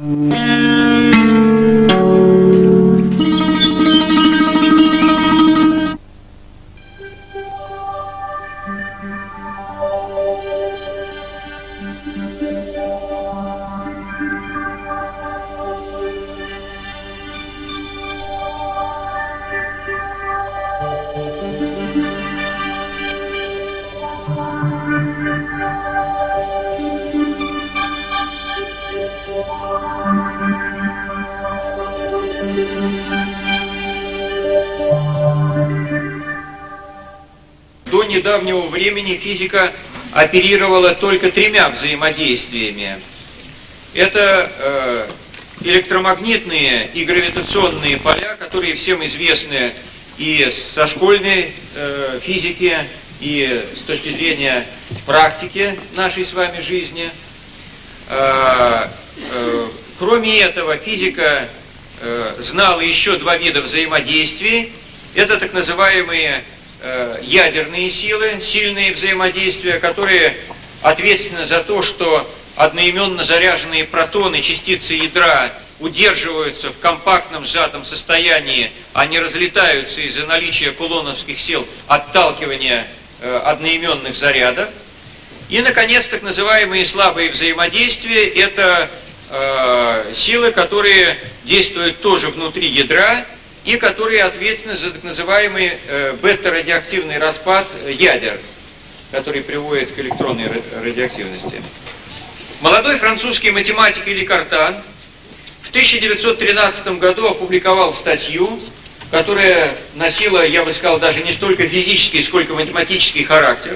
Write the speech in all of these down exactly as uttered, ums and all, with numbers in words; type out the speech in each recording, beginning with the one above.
До недавнего времени физика оперировала только тремя взаимодействиями. Это э, электромагнитные и гравитационные поля, которые всем известны и со школьной э, физики, и с точки зрения практики нашей с вами жизни. Э, э, кроме этого, физика э, знала еще два вида взаимодействий. Это так называемые ядерные силы, сильные взаимодействия, которые ответственны за то, что одноименно заряженные протоны, частицы ядра удерживаются в компактном сжатом состоянии, а не разлетаются из-за наличия кулоновских сил отталкивания одноименных зарядов. И, наконец, так называемые слабые взаимодействия – это э, силы, которые действуют тоже внутри ядра, и которые ответственны за так называемый э, бета-радиоактивный распад ядер, который приводит к электронной радиоактивности. Молодой французский математик Эли Картан в тысяча девятьсот тринадцатом году опубликовал статью, которая носила, я бы сказал, даже не столько физический, сколько математический характер,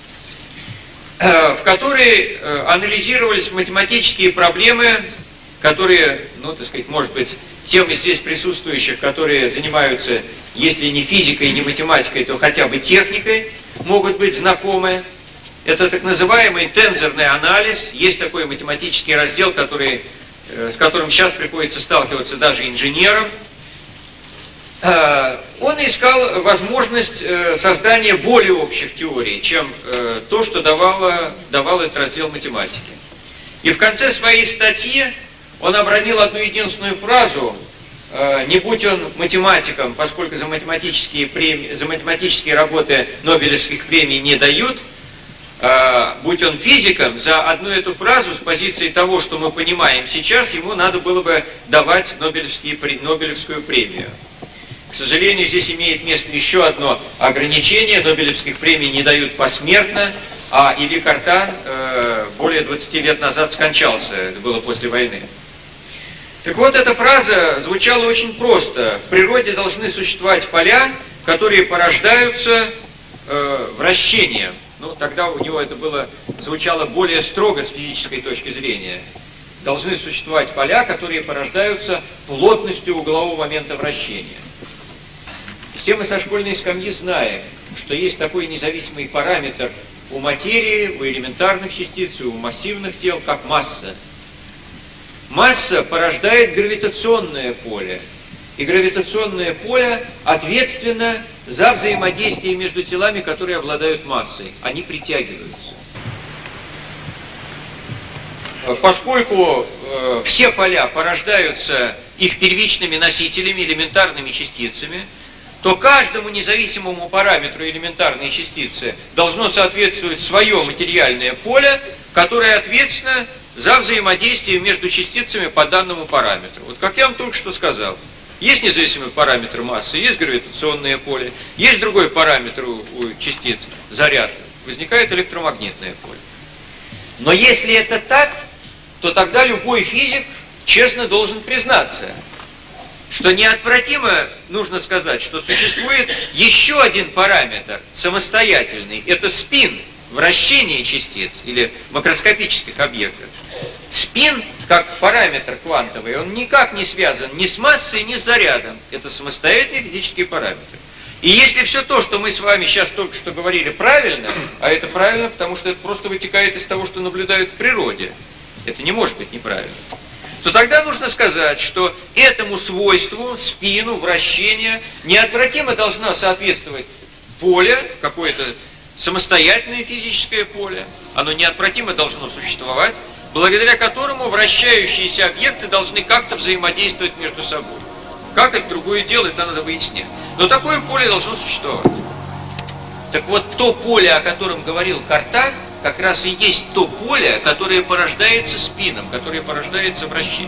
э, в которой э, анализировались математические проблемы, которые, ну, так сказать, может быть, тем из здесь присутствующих, которые занимаются, если не физикой, не математикой, то хотя бы техникой, могут быть знакомы. Это так называемый тензорный анализ. Есть такой математический раздел, который, с которым сейчас приходится сталкиваться даже инженерам. Он искал возможность создания более общих теорий, чем то, что давало, давал этот раздел математики. И в конце своей статьи он обронил одну единственную фразу: не будь он математиком, поскольку за математические, премии, за математические работы Нобелевских премий не дают, будь он физиком, за одну эту фразу с позиции того, что мы понимаем сейчас, ему надо было бы давать Нобелевскую премию. К сожалению, здесь имеет место еще одно ограничение: Нобелевских премий не дают посмертно, а Эли Картан более двадцати лет назад скончался, это было после войны. Так вот, эта фраза звучала очень просто. В природе должны существовать поля, которые порождаются э, вращением. Ну, тогда у него это было, звучало более строго с физической точки зрения. Должны существовать поля, которые порождаются плотностью углового момента вращения. Все мы со школьной скамьи знаем, что есть такой независимый параметр у материи, у элементарных частиц, у массивных тел, как масса. Масса порождает гравитационное поле, и гравитационное поле ответственно за взаимодействие между телами, которые обладают массой. Они притягиваются. Поскольку э, все поля порождаются их первичными носителями, элементарными частицами, то каждому независимому параметру элементарной частицы должно соответствовать свое материальное поле, которое ответственно за взаимодействие между частицами по данному параметру. Вот как я вам только что сказал, есть независимый параметр массы, есть гравитационное поле, есть другой параметр у, у частиц, заряд, возникает электромагнитное поле. Но если это так, то тогда любой физик честно должен признаться, что неотвратимо нужно сказать, что существует еще один параметр самостоятельный, это спин, вращение частиц или макроскопических объектов. Спин, как параметр квантовый, он никак не связан ни с массой, ни с зарядом. Это самостоятельный физический параметр. И если все то, что мы с вами сейчас только что говорили, правильно, а это правильно, потому что это просто вытекает из того, что наблюдают в природе, это не может быть неправильно, то тогда нужно сказать, что этому свойству, спину, вращения, неотвратимо должно соответствовать поле, какое-то самостоятельное физическое поле, оно неотвратимо должно существовать, благодаря которому вращающиеся объекты должны как-то взаимодействовать между собой. Как это другое дело, это надо выяснять. Но такое поле должно существовать. Так вот, то поле, о котором говорил Картан, как раз и есть то поле, которое порождается спином, которое порождается вращением.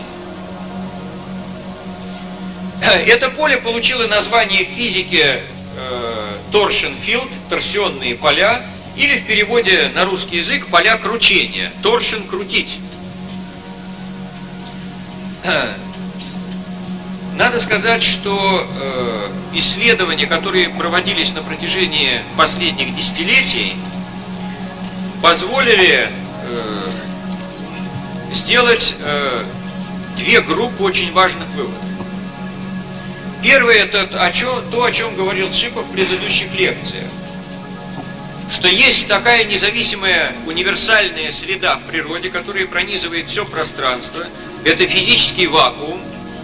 Это поле получило название в физике э, torsion field, торсионные поля, или в переводе на русский язык поля кручения, torsion — крутить. Надо сказать, что э, исследования, которые проводились на протяжении последних десятилетий, позволили э, сделать э, две группы очень важных выводов. Первое — это о чем, то, о чем говорил Шипов в предыдущих лекциях, что есть такая независимая универсальная среда в природе, которая пронизывает все пространство. Это физический вакуум.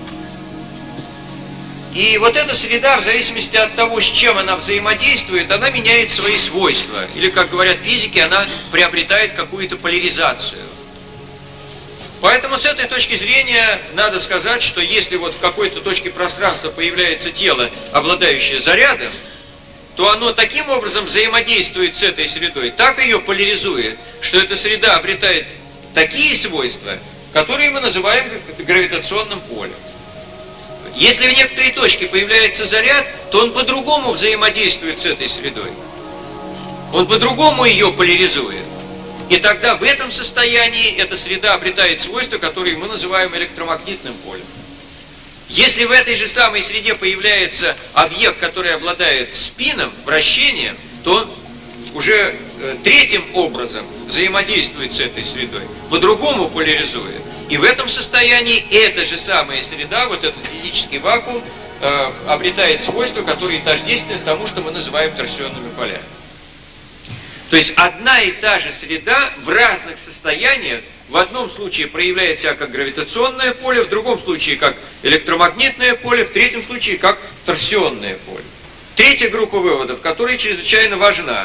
И вот эта среда, в зависимости от того, с чем она взаимодействует, она меняет свои свойства. Или, как говорят физики, она приобретает какую-то поляризацию. Поэтому с этой точки зрения надо сказать, что если вот в какой-то точке пространства появляется тело, обладающее зарядом, то оно таким образом взаимодействует с этой средой, так ее поляризует, что эта среда обретает такие свойства, которые мы называем гравитационным полем. Если в некоторой точке появляется заряд, то он по-другому взаимодействует с этой средой. Он по-другому ее поляризует. И тогда в этом состоянии эта среда обретает свойства, которые мы называем электромагнитным полем. Если в этой же самой среде появляется объект, который обладает спином, вращением, то он уже э, третьим образом взаимодействует с этой средой, по-другому поляризует. И в этом состоянии эта же самая среда, вот этот физический вакуум, э, обретает свойства, которые тождественны тому, что мы называем торсионными полями. То есть одна и та же среда в разных состояниях в одном случае проявляет себя как гравитационное поле, в другом случае как электромагнитное поле, в третьем случае как торсионное поле. Третья группа выводов, которая чрезвычайно важна,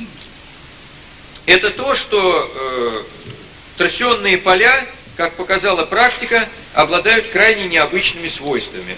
это то, что э, торсионные поля, как показала практика, обладают крайне необычными свойствами.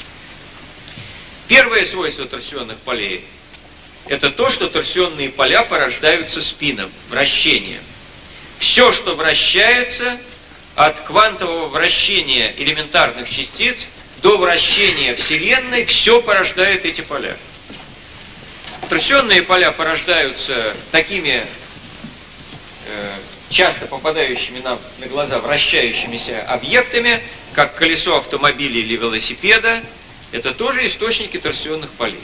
Первое свойство торсионных полей — это то, что торсионные поля порождаются спином, вращением. Все, что вращается, от квантового вращения элементарных частиц до вращения Вселенной, все порождает эти поля. Торсионные поля порождаются такими э, часто попадающими нам на глаза вращающимися объектами, как колесо автомобиля или велосипеда. Это тоже источники торсионных полей.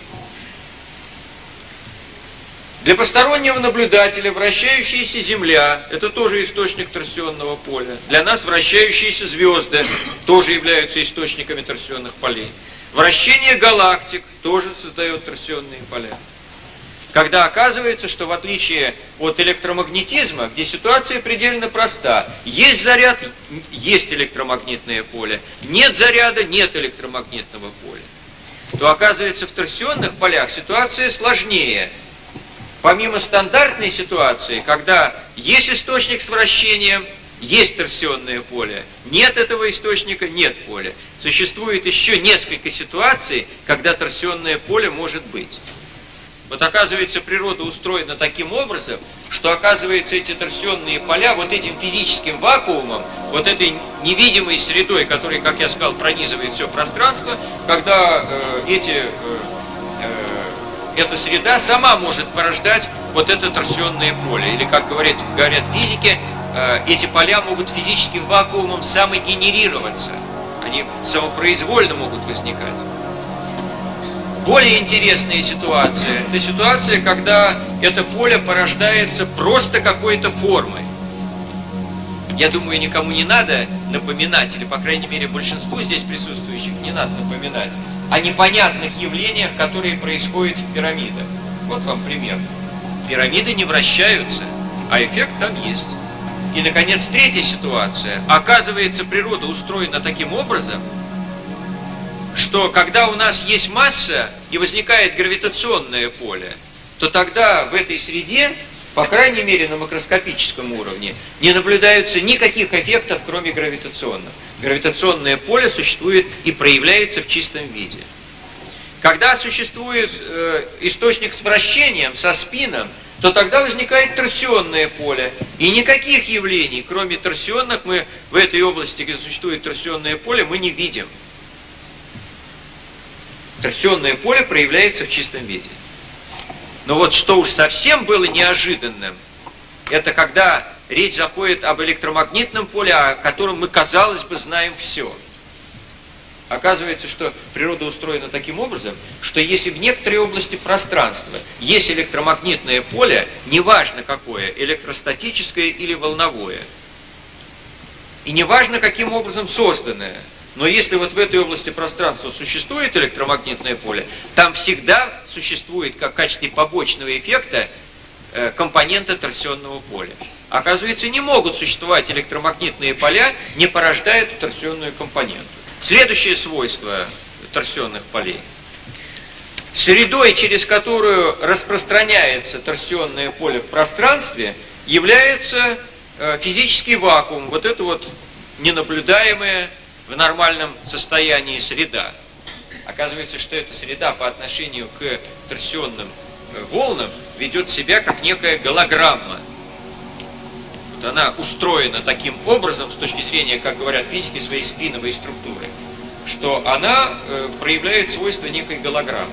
Для постороннего наблюдателя вращающаяся Земля – это тоже источник торсионного поля. Для нас вращающиеся звезды тоже являются источниками торсионных полей. Вращение галактик тоже создает торсионные поля. Когда оказывается, что в отличие от электромагнетизма, где ситуация предельно проста, есть заряд – есть электромагнитное поле, нет заряда – нет электромагнитного поля, то оказывается в торсионных полях ситуация сложнее. Помимо стандартной ситуации, когда есть источник с вращением, есть торсионное поле, нет этого источника, нет поля. Существует еще несколько ситуаций, когда торсионное поле может быть. Вот оказывается, природа устроена таким образом, что оказывается эти торсионные поля вот этим физическим вакуумом, вот этой невидимой средой, которая, как я сказал, пронизывает все пространство, когда э, эти... Э, э, эта среда сама может порождать вот это торсионное поле. Или, как говорят, говорят физики, э, эти поля могут физическим вакуумом самогенерироваться. Они самопроизвольно могут возникать. Более интересная ситуация – это ситуация, когда это поле порождается просто какой-то формой. Я думаю, никому не надо напоминать, или, по крайней мере, большинству здесь присутствующих не надо напоминать о непонятных явлениях, которые происходят в пирамидах. Вот вам пример. Пирамиды не вращаются, а эффект там есть. И, наконец, третья ситуация. Оказывается, природа устроена таким образом, что когда у нас есть масса и возникает гравитационное поле, то тогда в этой среде по крайней мере на макроскопическом уровне, не наблюдаются никаких эффектов, кроме гравитационных. Гравитационное поле существует и проявляется в чистом виде. Когда существует э, источник с вращением, со спином, то тогда возникает торсионное поле. И никаких явлений, кроме торсионных, мы в этой области, где существует торсионное поле, мы не видим. Торсионное поле проявляется в чистом виде. Но вот что уж совсем было неожиданным, это когда речь заходит об электромагнитном поле, о котором мы, казалось бы, знаем все. Оказывается, что природа устроена таким образом, что если в некоторой области пространства есть электромагнитное поле, неважно какое, электростатическое или волновое, и неважно каким образом созданное, но если вот в этой области пространства существует электромагнитное поле, там всегда существует, как в качестве побочного эффекта, компоненты торсионного поля. Оказывается, не могут существовать электромагнитные поля, не порождая эту торсионную компоненту. Следующее свойство торсионных полей. Средой, через которую распространяется торсионное поле в пространстве, является физический вакуум. Вот это вот ненаблюдаемая в нормальном состоянии среда. Оказывается, что эта среда по отношению к торсионным волнам ведет себя как некая голограмма. Вот она устроена таким образом, с точки зрения, как говорят физики, своей спиновой структуры, что она э, проявляет свойства некой голограммы.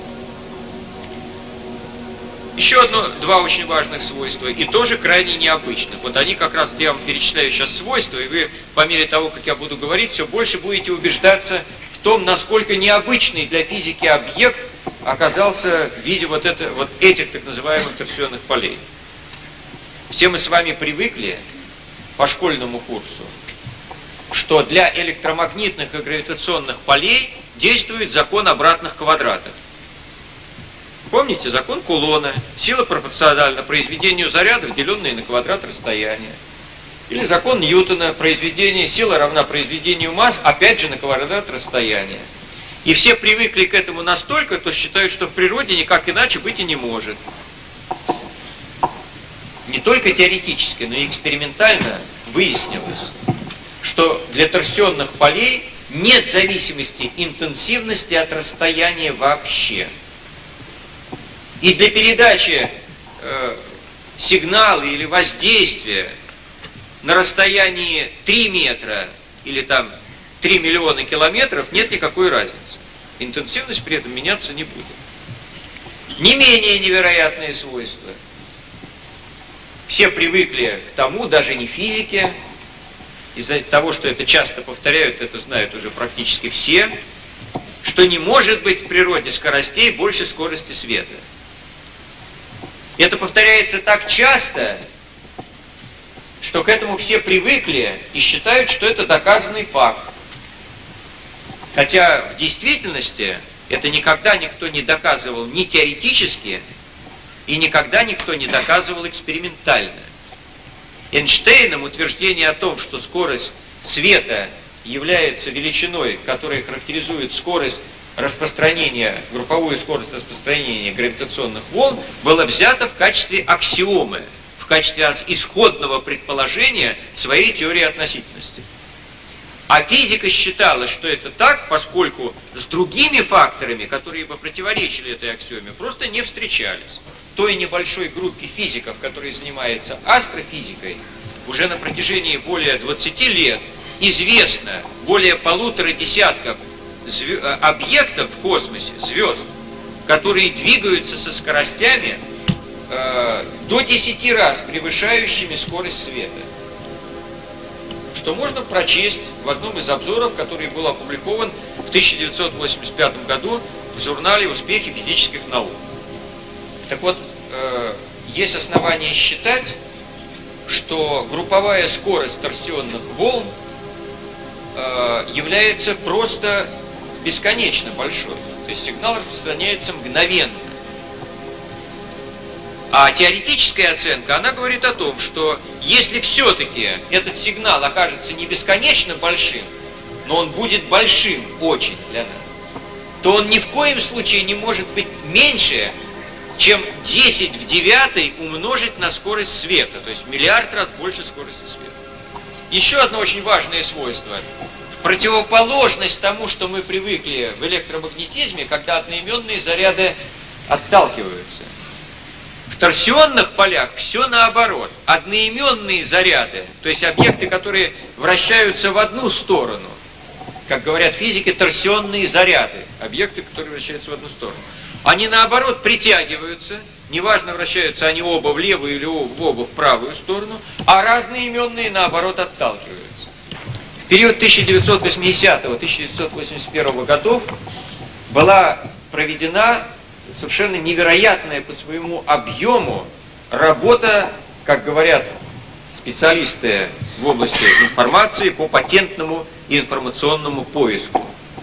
Еще одно, два очень важных свойства, и тоже крайне необычных. Вот они как раз, я вам перечисляю сейчас свойства, и вы по мере того, как я буду говорить, все больше будете убеждаться в том, насколько необычный для физики объект оказался в виде вот, это, вот этих так называемых торсионных полей. Все мы с вами привыкли по школьному курсу, что для электромагнитных и гравитационных полей действует закон обратных квадратов. Помните закон Кулона? Сила пропорциональна произведению зарядов, деленной на квадрат расстояния. Или закон Ньютона, произведение, сила равна произведению масс, опять же на квадрат расстояния. И все привыкли к этому настолько, что считают, что в природе никак иначе быть и не может. Не только теоретически, но и экспериментально выяснилось, что для торсионных полей нет зависимости интенсивности от расстояния вообще. И для передачи э, сигнала или воздействия на расстоянии три метра или там три миллиона километров нет никакой разницы. Интенсивность при этом меняться не будет. Не менее невероятные свойства. Все привыкли к тому, даже не физики, из-за того, что это часто повторяют, это знают уже практически все, что не может быть в природе скоростей больше скорости света. Это повторяется так часто, что к этому все привыкли и считают, что это доказанный факт. Хотя в действительности это никогда никто не доказывал ни теоретически, и никогда никто не доказывал экспериментально. Эйнштейном утверждение о том, что скорость света является величиной, которая характеризует скорость распространения, групповую скорость распространения гравитационных волн, было взято в качестве аксиомы, в качестве исходного предположения своей теории относительности. А физика считала, что это так, поскольку с другими факторами, которые бы противоречили этой аксиоме, просто не встречались. Той небольшой группе физиков, которые занимаются астрофизикой, уже на протяжении более двадцати лет известно более полутора десятков объектов в космосе, звезд, которые двигаются со скоростями э, до десяти раз превышающими скорость света. Что можно прочесть в одном из обзоров, который был опубликован в тысяча девятьсот восемьдесят пятом году в журнале «Успехи физических наук». Так вот, э, есть основания считать, что групповая скорость торсионных волн э, является просто бесконечно большой. То есть сигнал распространяется мгновенно. А теоретическая оценка, она говорит о том, что если все-таки этот сигнал окажется не бесконечно большим, но он будет большим очень для нас, то он ни в коем случае не может быть меньше чем десять в девятой умножить на скорость света, то есть в миллиард раз больше скорости света. Еще одно очень важное свойство. В противоположность тому, что мы привыкли в электромагнетизме, когда одноименные заряды отталкиваются. В торсионных полях все наоборот. Одноименные заряды, то есть объекты, которые вращаются в одну сторону, как говорят физики, торсионные заряды, объекты, которые вращаются в одну сторону, они наоборот притягиваются, неважно, вращаются они оба в левую или оба в правую сторону, а разные именные наоборот отталкиваются. В период тысяча девятьсот восьмидесятого — тысяча девятьсот восемьдесят первого годов была проведена совершенно невероятная по своему объему работа, как говорят специалисты в области информации, по патентному и информационному поиску.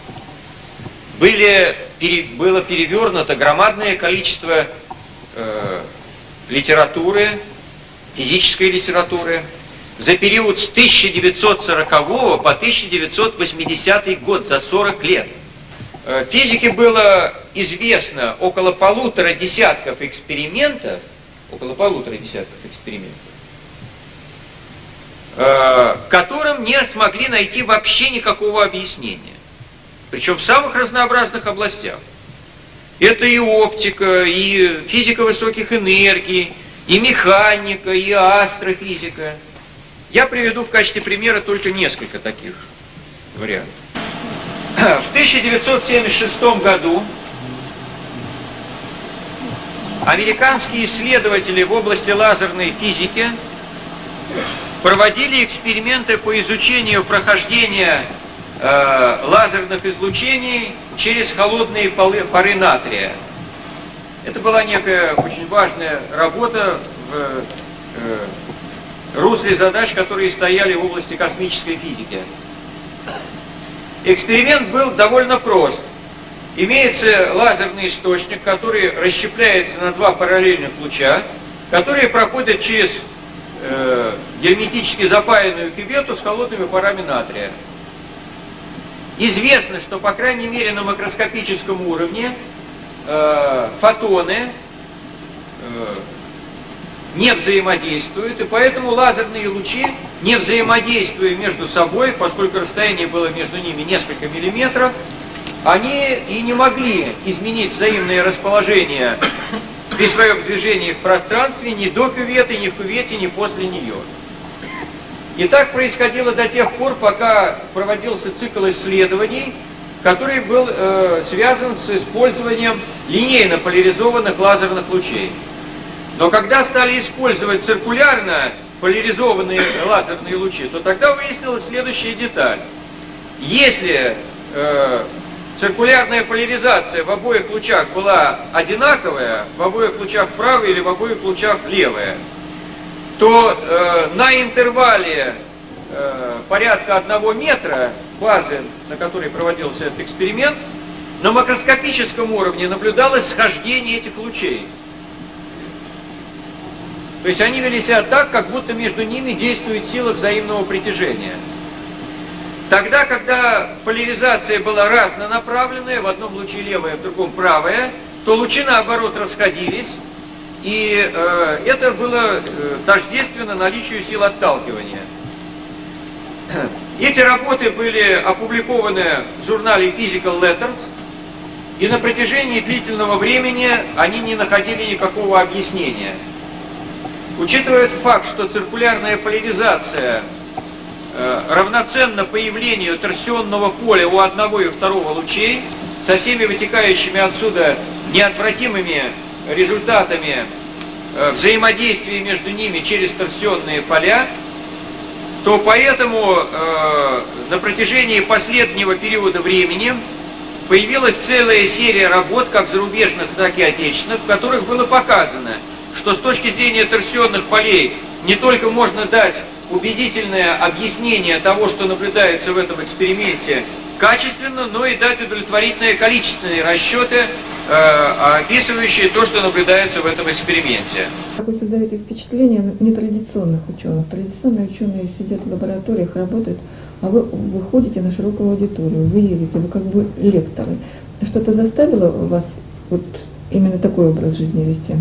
Были, пере, было перевернуто громадное количество э, литературы, физической литературы, за период с тысяча девятьсот сорокового по тысяча девятьсот восьмидесятый год, за сорок лет. Э, физике было известно около полутора десятков экспериментов, около полутора десятков экспериментов, э, которым не смогли найти вообще никакого объяснения. Причем в самых разнообразных областях. Это и оптика, и физика высоких энергий, и механика, и астрофизика. Я приведу в качестве примера только несколько таких вариантов. В тысяча девятьсот семьдесят шестом году американские исследователи в области лазерной физики проводили эксперименты по изучению прохождения э, лазерных излучений через холодные полы, пары натрия. Это была некая очень важная работа в э, русле задач, которые стояли в области космической физики. Эксперимент был довольно прост. Имеется лазерный источник, который расщепляется на два параллельных луча, которые проходят через э, герметически запаянную кювету с холодными парами натрия. Известно, что, по крайней мере, на макроскопическом уровне э, фотоны э, не взаимодействуют, и поэтому лазерные лучи, не взаимодействуя между собой, поскольку расстояние было между ними несколько миллиметров, они и не могли изменить взаимное расположение при своем движении в пространстве ни до кюветы, ни в кювете, ни после нее. И так происходило до тех пор, пока проводился цикл исследований, который был э, связан с использованием линейно поляризованных лазерных лучей. Но когда стали использовать циркулярно поляризованные лазерные лучи, то тогда выяснилась следующая деталь. Если э, циркулярная поляризация в обоих лучах была одинаковая, в обоих лучах правая или в обоих лучах левая, то э, на интервале э, порядка одного метра базы, на которой проводился этот эксперимент, на макроскопическом уровне наблюдалось схождение этих лучей. То есть они вели себя так, как будто между ними действует сила взаимного притяжения. Тогда, когда поляризация была разнонаправленная, в одном луче левая, в другом правая, то лучи наоборот расходились, и э, это было э, тождественно наличию сил отталкивания. Эти работы были опубликованы в журнале Physical Letters, и на протяжении длительного времени они не находили никакого объяснения. Учитывая факт, что циркулярная поляризация э, равноценна появлению торсионного поля у одного и второго лучей, со всеми вытекающими отсюда неотвратимыми результатами э, взаимодействия между ними через торсионные поля, то поэтому э, на протяжении последнего периода времени появилась целая серия работ, как зарубежных, так и отечественных, в которых было показано, что с точки зрения торсионных полей не только можно дать убедительное объяснение того, что наблюдается в этом эксперименте, качественно, но и дать удовлетворительные количественные расчеты, э, описывающие то, что наблюдается в этом эксперименте. Вы создаете впечатление нетрадиционных ученых. Традиционные ученые сидят в лабораториях, работают, а вы выходите на широкую аудиторию, вы едете, вы как бы лекторы. Что-то заставило вас вот именно такой образ жизни вести?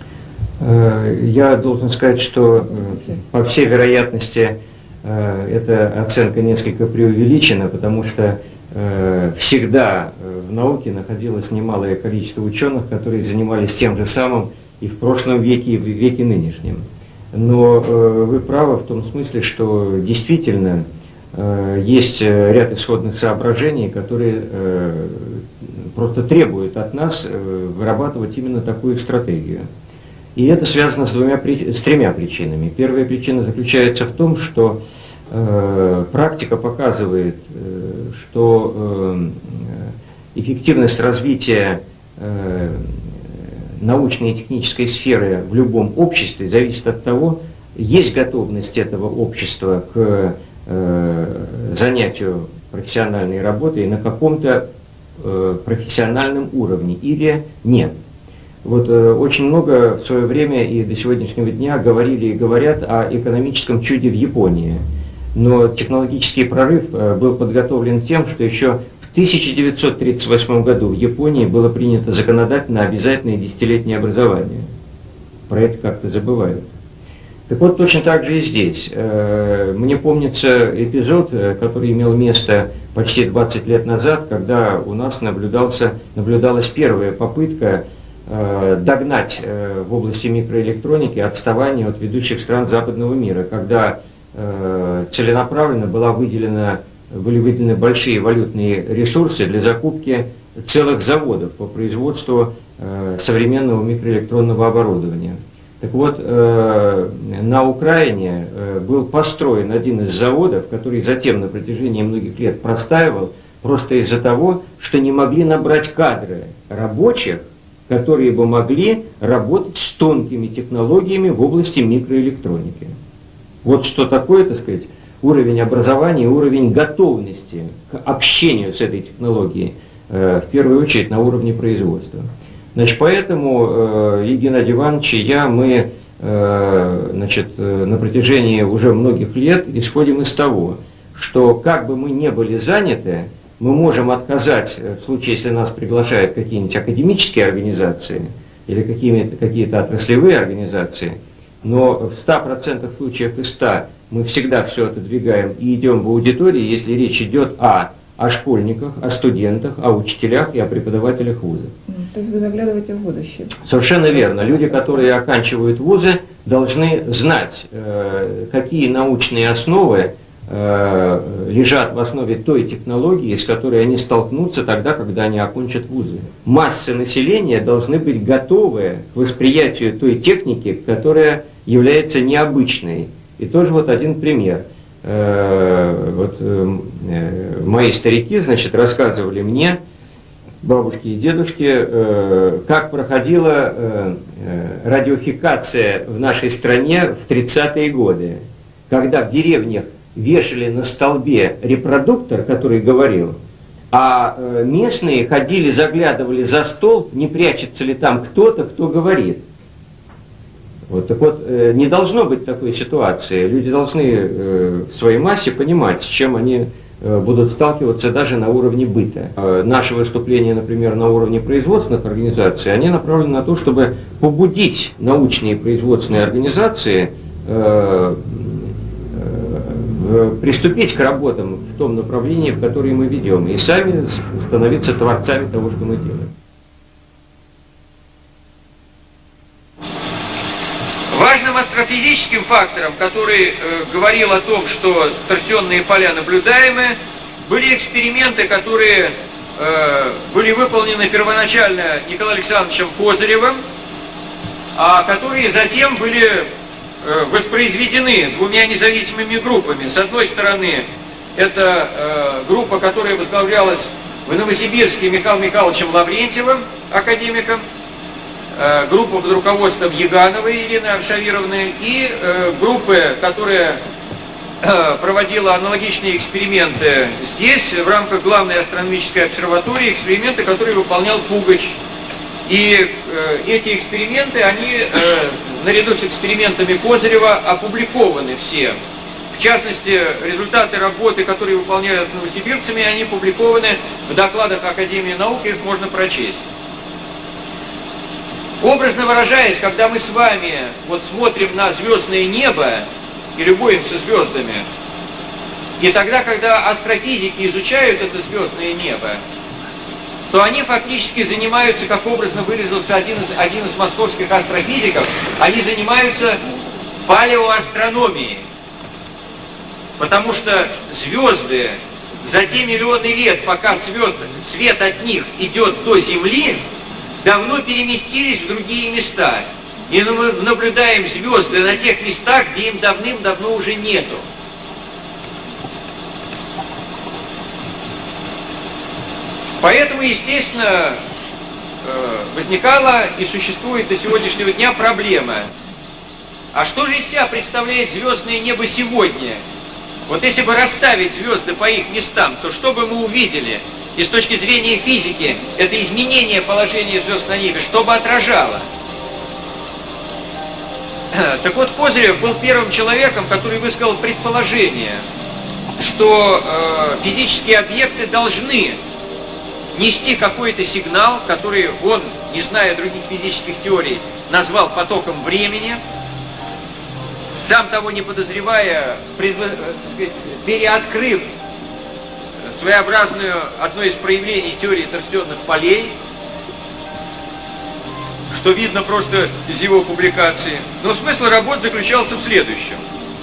Я должен сказать, что по всей вероятности эта оценка несколько преувеличена, потому что всегда в науке находилось немалое количество ученых, которые занимались тем же самым и в прошлом веке, и в веке нынешнем. Но вы правы в том смысле, что действительно есть ряд исходных соображений, которые просто требуют от нас вырабатывать именно такую стратегию. И это связано с, двумя, с тремя причинами. Первая причина заключается в том, что э, практика показывает, э, что э, эффективность развития э, научной и технической сферы в любом обществе зависит от того, есть готовность этого общества к э, занятию профессиональной работой на каком-то э, профессиональном уровне или нет. Вот э, очень много в свое время и до сегодняшнего дня говорили и говорят о экономическом чуде в Японии. Но технологический прорыв э, был подготовлен тем, что еще в тысяча девятьсот тридцать восьмом году в Японии было принято законодательно обязательное десятилетнее образование. Про это как-то забывают. Так вот, точно так же и здесь. Э, мне помнится эпизод, который имел место почти двадцать лет назад, когда у нас наблюдался, наблюдалась первая попытка догнать в области микроэлектроники отставание от ведущих стран западного мира, когда целенаправленно была выделена, были выделены большие валютные ресурсы для закупки целых заводов по производству современного микроэлектронного оборудования. Так вот, на Украине был построен один из заводов, который затем на протяжении многих лет простаивал, просто из-за того, что не могли набрать кадры рабочих, которые бы могли работать с тонкими технологиями в области микроэлектроники. Вот что такое, так сказать, уровень образования, уровень готовности к общению с этой технологией, э, в первую очередь на уровне производства. Значит, поэтому э, и Геннадий Иванович, и я, мы э, значит, э, на протяжении уже многих лет исходим из того, что как бы мы ни были заняты, мы можем отказать, в случае, если нас приглашают какие-нибудь академические организации или какие-то отраслевые организации, но в ста процентах случаев из ста мы всегда все отодвигаем и идем в аудитории, если речь идет о, о школьниках, о студентах, о учителях и о преподавателях вузов. То есть вы заглядываете в будущее. Совершенно верно. Люди, которые оканчивают вузы, должны знать, какие научные основы лежат в основе той технологии, с которой они столкнутся тогда, когда они окончат вузы. Массы населения должны быть готовы к восприятию той техники, которая является необычной. И тоже вот один пример. Вот мои старики, значит, рассказывали мне, бабушки и дедушки, как проходила радиофикация в нашей стране в тридцатые годы, когда в деревнях вешали на столбе репродуктор, который говорил, а местные ходили, заглядывали за столб, не прячется ли там кто-то, кто говорит. Вот, так вот, не должно быть такой ситуации. Люди должны в своей массе понимать, с чем они будут сталкиваться даже на уровне быта. Наши выступления, например, на уровне производственных организаций, они направлены на то, чтобы побудить научные и производственные организации приступить к работам в том направлении, в которое мы ведем, и сами становиться творцами того, что мы делаем. Важным астрофизическим фактором, который э, говорил о том, что торсионные поля наблюдаемы, были эксперименты, которые э, были выполнены первоначально Николаем Александровичем Козыревым, а которые затем были воспроизведены двумя независимыми группами. С одной стороны, это э, группа, которая возглавлялась в Новосибирске Михаилом Михайловичем Лаврентьевым, академиком, э, группа под руководством Ягановой Елены Аршавировны, и э, группы, которая э, проводила аналогичные эксперименты здесь, в рамках главной астрономической обсерватории, эксперименты, которые выполнял Пугач. И э, эти эксперименты, они э, наряду с экспериментами Козырева опубликованы все. В частности, результаты работы, которые выполняются новосибирцами, они опубликованы в докладах Академии наук, их можно прочесть. Образно выражаясь, когда мы с вами вот смотрим на звездное небо и любуемся звездами, и тогда, когда астрофизики изучают это звездное небо, то они фактически занимаются, как образно выразился один из, один из московских астрофизиков, они занимаются палеоастрономией. Потому что звезды за те миллионы лет, пока свет, свет от них идет до Земли, давно переместились в другие места. И мы наблюдаем звезды на тех местах, где им давным-давно уже нету. Поэтому, естественно, возникала и существует до сегодняшнего дня проблема. А что же из себя представляет звездное небо сегодня? Вот если бы расставить звезды по их местам, то что бы мы увидели? И с точки зрения физики, это изменение положения звезд на небе, что бы отражало? Так вот, Козырев был первым человеком, который высказал предположение, что э, физические объекты должны нести какой-то сигнал, который он, не зная других физических теорий, назвал потоком времени, сам того не подозревая, пред, так сказать, переоткрыв своеобразную, одно из проявлений теории торсионных полей, что видно просто из его публикации. Но смысл работ заключался в следующем.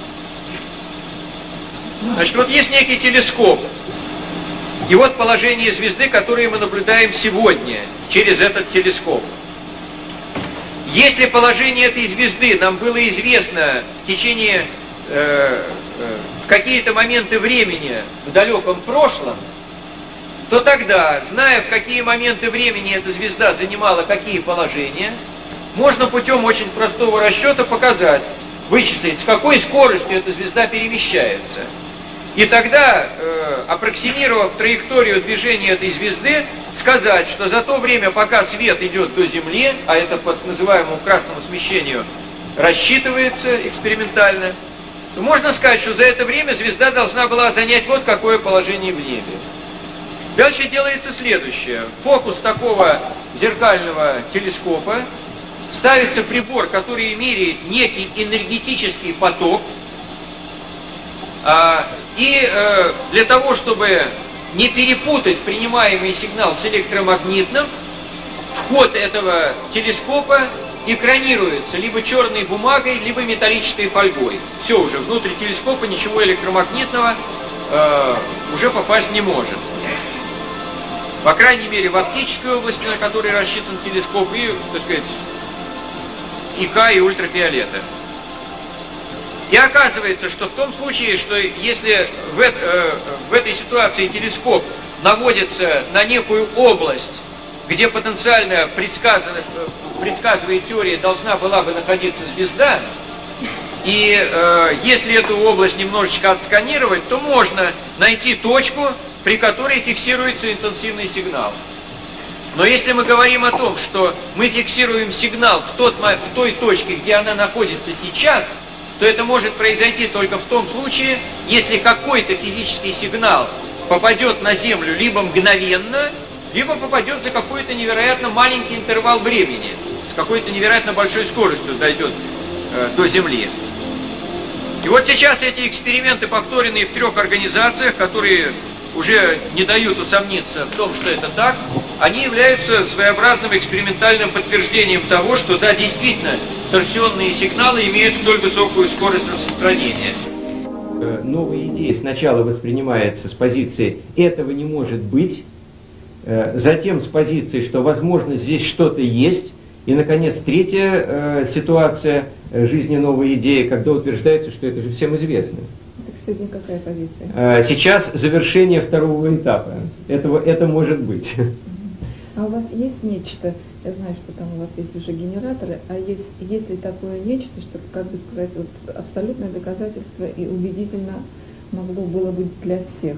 Значит, вот есть некий телескоп, и вот положение звезды, которое мы наблюдаем сегодня через этот телескоп. Если положение этой звезды нам было известно в течение э, э, какие-то моменты времени в далеком прошлом, то тогда, зная, в какие моменты времени эта звезда занимала какие положения, можно путем очень простого расчета показать, вычислить, с какой скоростью эта звезда перемещается. И тогда, э, аппроксимировав траекторию движения этой звезды, сказать, что за то время, пока свет идет до Земли, а это по так называемому красному смещению рассчитывается экспериментально, то можно сказать, что за это время звезда должна была занять вот какое положение в небе. Дальше делается следующее. В фокус такого зеркального телескопа ставится прибор, который меряет некий энергетический поток, а, и э, для того, чтобы не перепутать принимаемый сигнал с электромагнитным, вход этого телескопа экранируется либо черной бумагой, либо металлической фольгой. Все уже, внутрь телескопа ничего электромагнитного э, уже попасть не может. По крайней мере, в оптической области, на которой рассчитан телескоп, и, так сказать, ИК и ультрафиолета. И оказывается, что в том случае, что если в, э, в этой ситуации телескоп наводится на некую область, где потенциально предсказывает теория должна была бы находиться звезда, и э, если эту область немножечко отсканировать, то можно найти точку, при которой фиксируется интенсивный сигнал. Но если мы говорим о том, что мы фиксируем сигнал в, тот, в той точке, где она находится сейчас, то это может произойти только в том случае, если какой-то физический сигнал попадет на Землю либо мгновенно, либо попадет за какой-то невероятно маленький интервал времени, с какой-то невероятно большой скоростью дойдет э, до Земли. И вот сейчас эти эксперименты, повторенные в трех организациях, которые уже не дают усомниться в том, что это так, они являются своеобразным экспериментальным подтверждением того, что да, действительно, торсионные сигналы имеют столь высокую скорость распространения. Новая идея сначала воспринимается с позиции «этого не может быть», затем с позиции, что, возможно, здесь что-то есть, и, наконец, третья э, ситуация жизни новой идеи, когда утверждается, что это же всем известно. Так сегодня какая позиция? Э, сейчас завершение второго этапа. Этого, это может быть. А у вас есть нечто, я знаю, что там у вас есть уже генераторы, а есть, есть ли такое нечто, что, как бы сказать, вот, абсолютное доказательство и убедительно могло было быть для всех?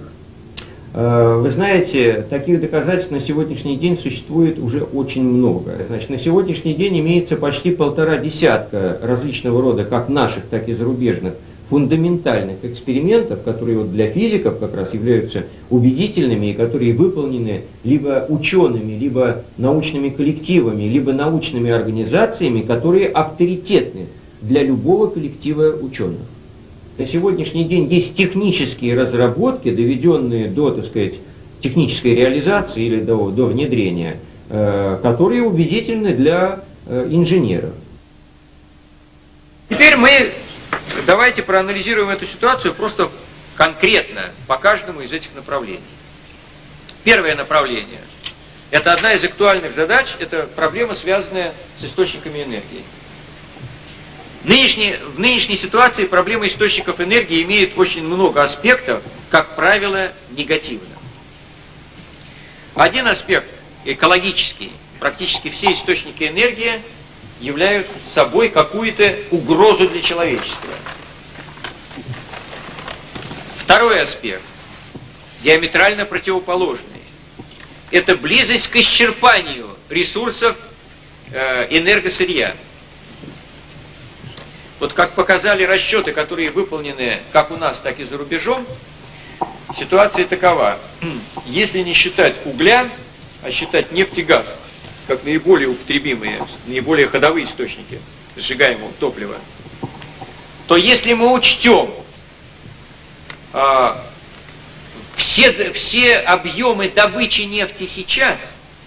Вы знаете, таких доказательств на сегодняшний день существует уже очень много. Значит, на сегодняшний день имеется почти полтора десятка различного рода, как наших, так и зарубежных, фундаментальных экспериментов, которые вот для физиков как раз являются убедительными и которые выполнены либо учеными, либо научными коллективами, либо научными организациями, которые авторитетны для любого коллектива ученых. На сегодняшний день есть технические разработки, доведенные до, так сказать, технической реализации или до, до внедрения, э, которые убедительны для э, инженеров. Теперь мы давайте проанализируем эту ситуацию просто конкретно по каждому из этих направлений. Первое направление – это одна из актуальных задач, это проблема, связанная с источниками энергии. Нынешней, в нынешней ситуации проблема источников энергии имеет очень много аспектов, как правило, негативно. Один аспект экологический. Практически все источники энергии являют собой какую-то угрозу для человечества. Второй аспект, диаметрально противоположный. Это близость к исчерпанию ресурсов э, энергосырья. Вот как показали расчеты, которые выполнены как у нас, так и за рубежом, ситуация такова. Если не считать угля, а считать нефть и газ, как наиболее употребимые, наиболее ходовые источники сжигаемого топлива, то если мы учтем а, все, все объемы добычи нефти сейчас,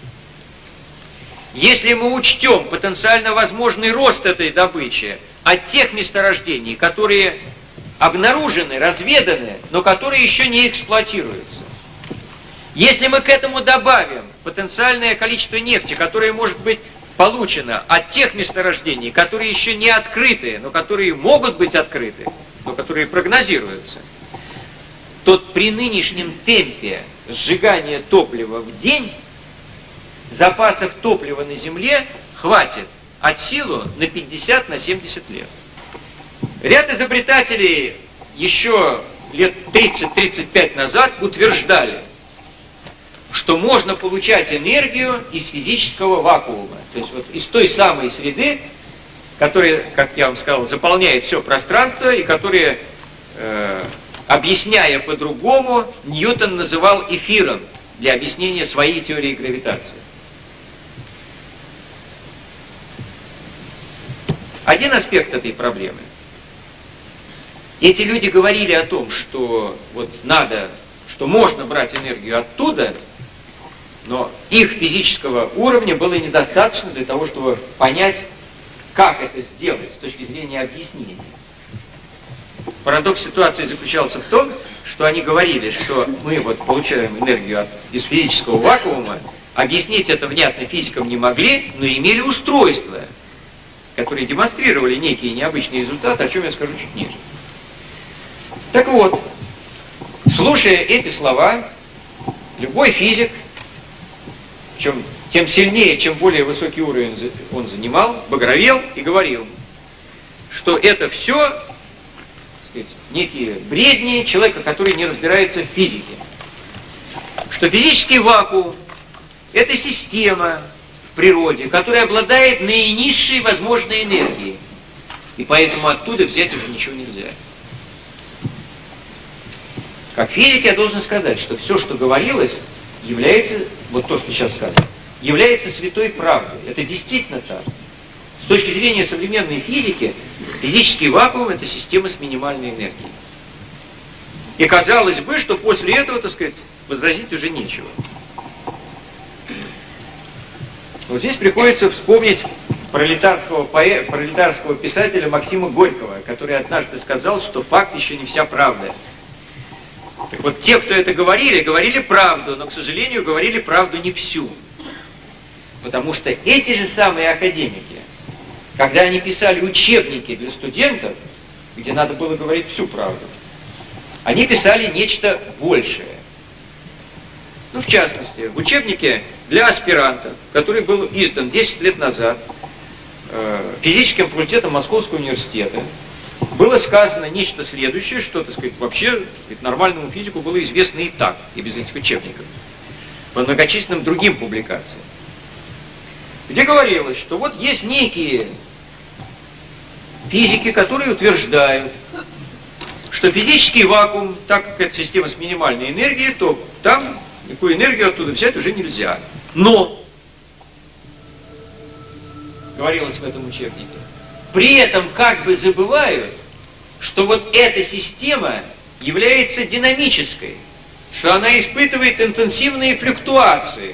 если мы учтем потенциально возможный рост этой добычи от тех месторождений, которые обнаружены, разведаны, но которые еще не эксплуатируются. Если мы к этому добавим потенциальное количество нефти, которое может быть получено от тех месторождений, которые еще не открыты, но которые могут быть открыты, но которые прогнозируются, то при нынешнем темпе сжигания топлива в день запасов топлива на Земле хватит от силы на пятьдесят на семьдесят лет. Ряд изобретателей еще лет тридцать-тридцать пять назад утверждали, что можно получать энергию из физического вакуума, то есть вот из той самой среды, которая, как я вам сказал, заполняет все пространство и которая, э, объясняя по-другому, Ньютон называл эфиром для объяснения своей теории гравитации. Один аспект этой проблемы. Эти люди говорили о том, что вот надо, что можно брать энергию оттуда, но их физического уровня было недостаточно для того, чтобы понять, как это сделать с точки зрения объяснения. Парадокс ситуации заключался в том, что они говорили, что мы вот получаем энергию от, из физического вакуума, объяснить это внятно физикам не могли, но имели устройства, которые демонстрировали некие необычные результаты, о чем я скажу чуть ниже. Так вот, слушая эти слова, любой физик, чем, тем сильнее, чем более высокий уровень он занимал, багровел и говорил, что это все, так сказать, некие бредни человека, который не разбирается в физике. Что физический вакуум – это система в природе, которая обладает наинизшей возможной энергией. И поэтому оттуда взять уже ничего нельзя. Как физик я должен сказать, что все, что говорилось, является, вот то, что сейчас сказано, является святой правдой. Это действительно так. С точки зрения современной физики, физический вакуум – это система с минимальной энергией. И казалось бы, что после этого, так сказать, возразить уже нечего. Вот здесь приходится вспомнить пролетарского, поэ... пролетарского писателя Максима Горького, который однажды сказал, что факт еще не вся правда. Так вот, те, кто это говорили, говорили правду, но, к сожалению, говорили правду не всю. Потому что эти же самые академики, когда они писали учебники для студентов, где надо было говорить всю правду, они писали нечто большее. Ну, в частности, в учебнике для аспирантов, который был издан десять лет назад э, физическим факультетом Московского университета, было сказано нечто следующее, что, так сказать, вообще, так сказать, нормальному физику было известно и так, и без этих учебников, по многочисленным другим публикациям, где говорилось, что вот есть некие физики, которые утверждают, что физический вакуум, так как это система с минимальной энергией, то там никакую энергию оттуда взять уже нельзя. Но, говорилось в этом учебнике, при этом как бы забывают, что вот эта система является динамической, что она испытывает интенсивные флюктуации.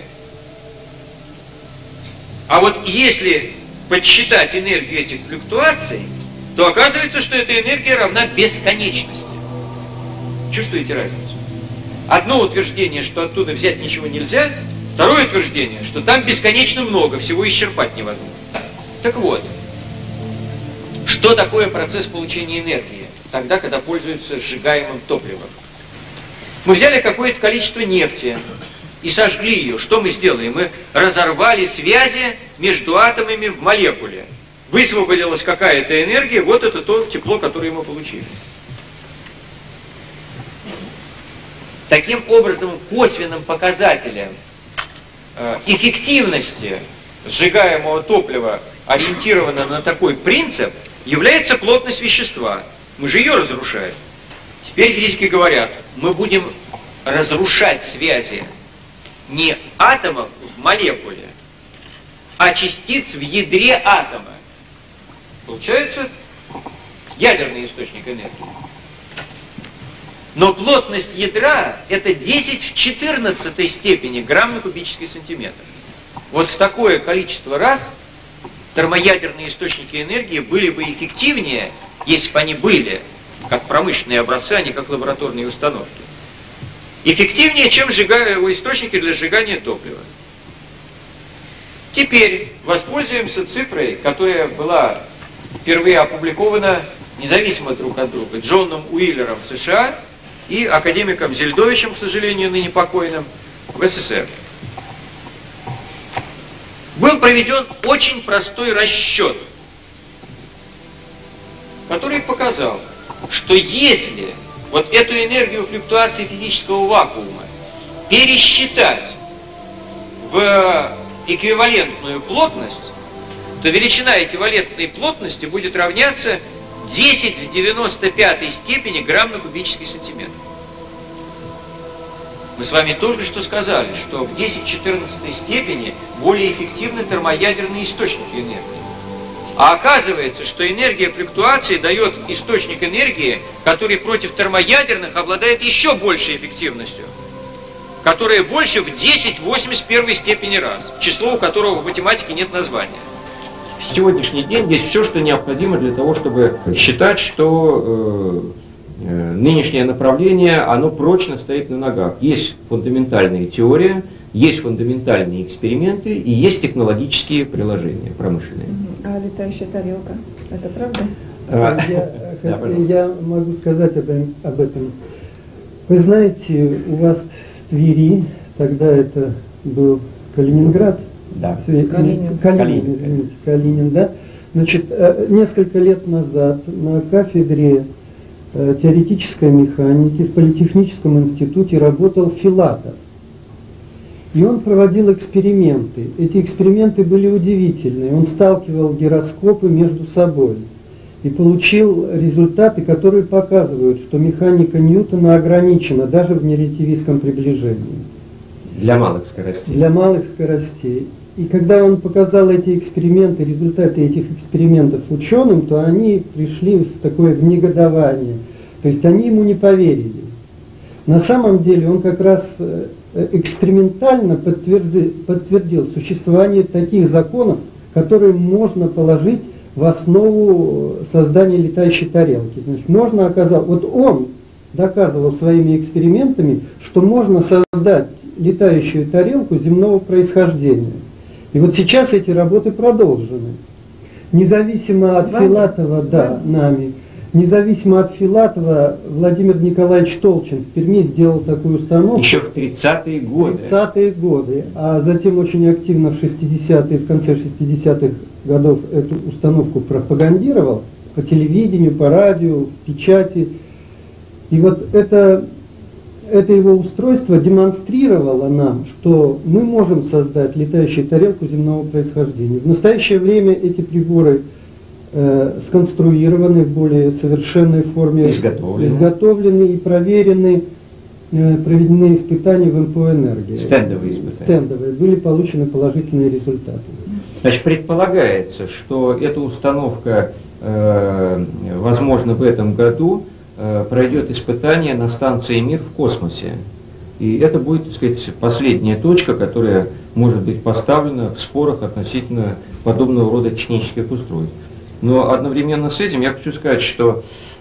А вот если подсчитать энергию этих флюктуаций, то оказывается, что эта энергия равна бесконечности. Чувствуете разницу? Одно утверждение, что оттуда взять ничего нельзя, второе утверждение, что там бесконечно много, всего исчерпать невозможно. Так вот, что такое процесс получения энергии, тогда, когда пользуются сжигаемым топливом? Мы взяли какое-то количество нефти и сожгли ее. Что мы сделали? Мы разорвали связи между атомами в молекуле. Высвободилась какая-то энергия, вот это то тепло, которое мы получили. Таким образом, косвенным показателем э, эффективности сжигаемого топлива, ориентировано на такой принцип, является плотность вещества. Мы же ее разрушаем. Теперь физики говорят, мы будем разрушать связи не атомов в молекуле, а частиц в ядре атома. Получается ядерный источник энергии. Но плотность ядра это десять в четырнадцатой степени грамм на кубический сантиметр. Вот в такое количество раз термоядерные источники энергии были бы эффективнее, если бы они были как промышленные образцы, а не как лабораторные установки. Эффективнее, чем источники для сжигания топлива. Теперь воспользуемся цифрой, которая была впервые опубликована независимо друг от друга Джоном Уиллером в США и академиком Зельдовичем, к сожалению, ныне покойным, в СССР. Был проведен очень простой расчет, который показал, что если вот эту энергию флюктуации физического вакуума пересчитать в эквивалентную плотность, то величина эквивалентной плотности будет равняться десять в девяносто пятой степени грамм на кубический сантиметр. Мы с вами только что сказали, что в десять в четырнадцатой степени более эффективны термоядерные источники энергии. А оказывается, что энергия флюктуации дает источник энергии, который против термоядерных обладает еще большей эффективностью, которая больше в десять в восемьдесят первой степени раз, число у которого в математике нет названия. В сегодняшний день есть все, что необходимо для того, чтобы считать, что э, э, нынешнее направление, оно прочно стоит на ногах. Есть фундаментальная теория, есть фундаментальные эксперименты и есть технологические приложения промышленные. А летающая тарелка, это правда? А, я, да, я могу сказать об, об этом. Вы знаете, у вас в Твери, тогда это был Калининград, да. Калинин, Калинин, Калинин, извините, Калинин, да? Значит, несколько лет назад на кафедре теоретической механики в Политехническом институте работал Филатов. И он проводил эксперименты. Эти эксперименты были удивительные. Он сталкивал гироскопы между собой и получил результаты, которые показывают, что механика Ньютона ограничена даже в нерелятивистском приближении. Для малых скоростей. Для малых скоростей. И когда он показал эти эксперименты, результаты этих экспериментов ученым, то они пришли в такое в негодование. То есть они ему не поверили. На самом деле он как раз экспериментально подтвердил, подтвердил существование таких законов, которые можно положить в основу создания летающей тарелки. Значит, можно оказать, вот он доказывал своими экспериментами, что можно создать летающую тарелку земного происхождения. И вот сейчас эти работы продолжены. Независимо от Вами? Филатова, да, нами, независимо от Филатова, Владимир Николаевич Толчин в Перми сделал такую установку. Еще в тридцатые годы. тридцатые годы, а затем очень активно в шестидесятые, в конце шестидесятых годов эту установку пропагандировал по телевидению, по радио, в печати. И вот это, это его устройство демонстрировало нам, что мы можем создать летающую тарелку земного происхождения. В настоящее время эти приборы э, сконструированы в более совершенной форме, изготовлены, изготовлены и проверены, э, проведены испытания в МПО-энергии. Стендовые испытания. Стендовые. Были получены положительные результаты. Значит, предполагается, что эта установка, э, возможно, в этом году э, пройдет испытание на станции «Мир» в космосе. И это будет, так сказать, последняя точка, которая может быть поставлена в спорах относительно подобного рода технических устройств. Но одновременно с этим я хочу сказать, что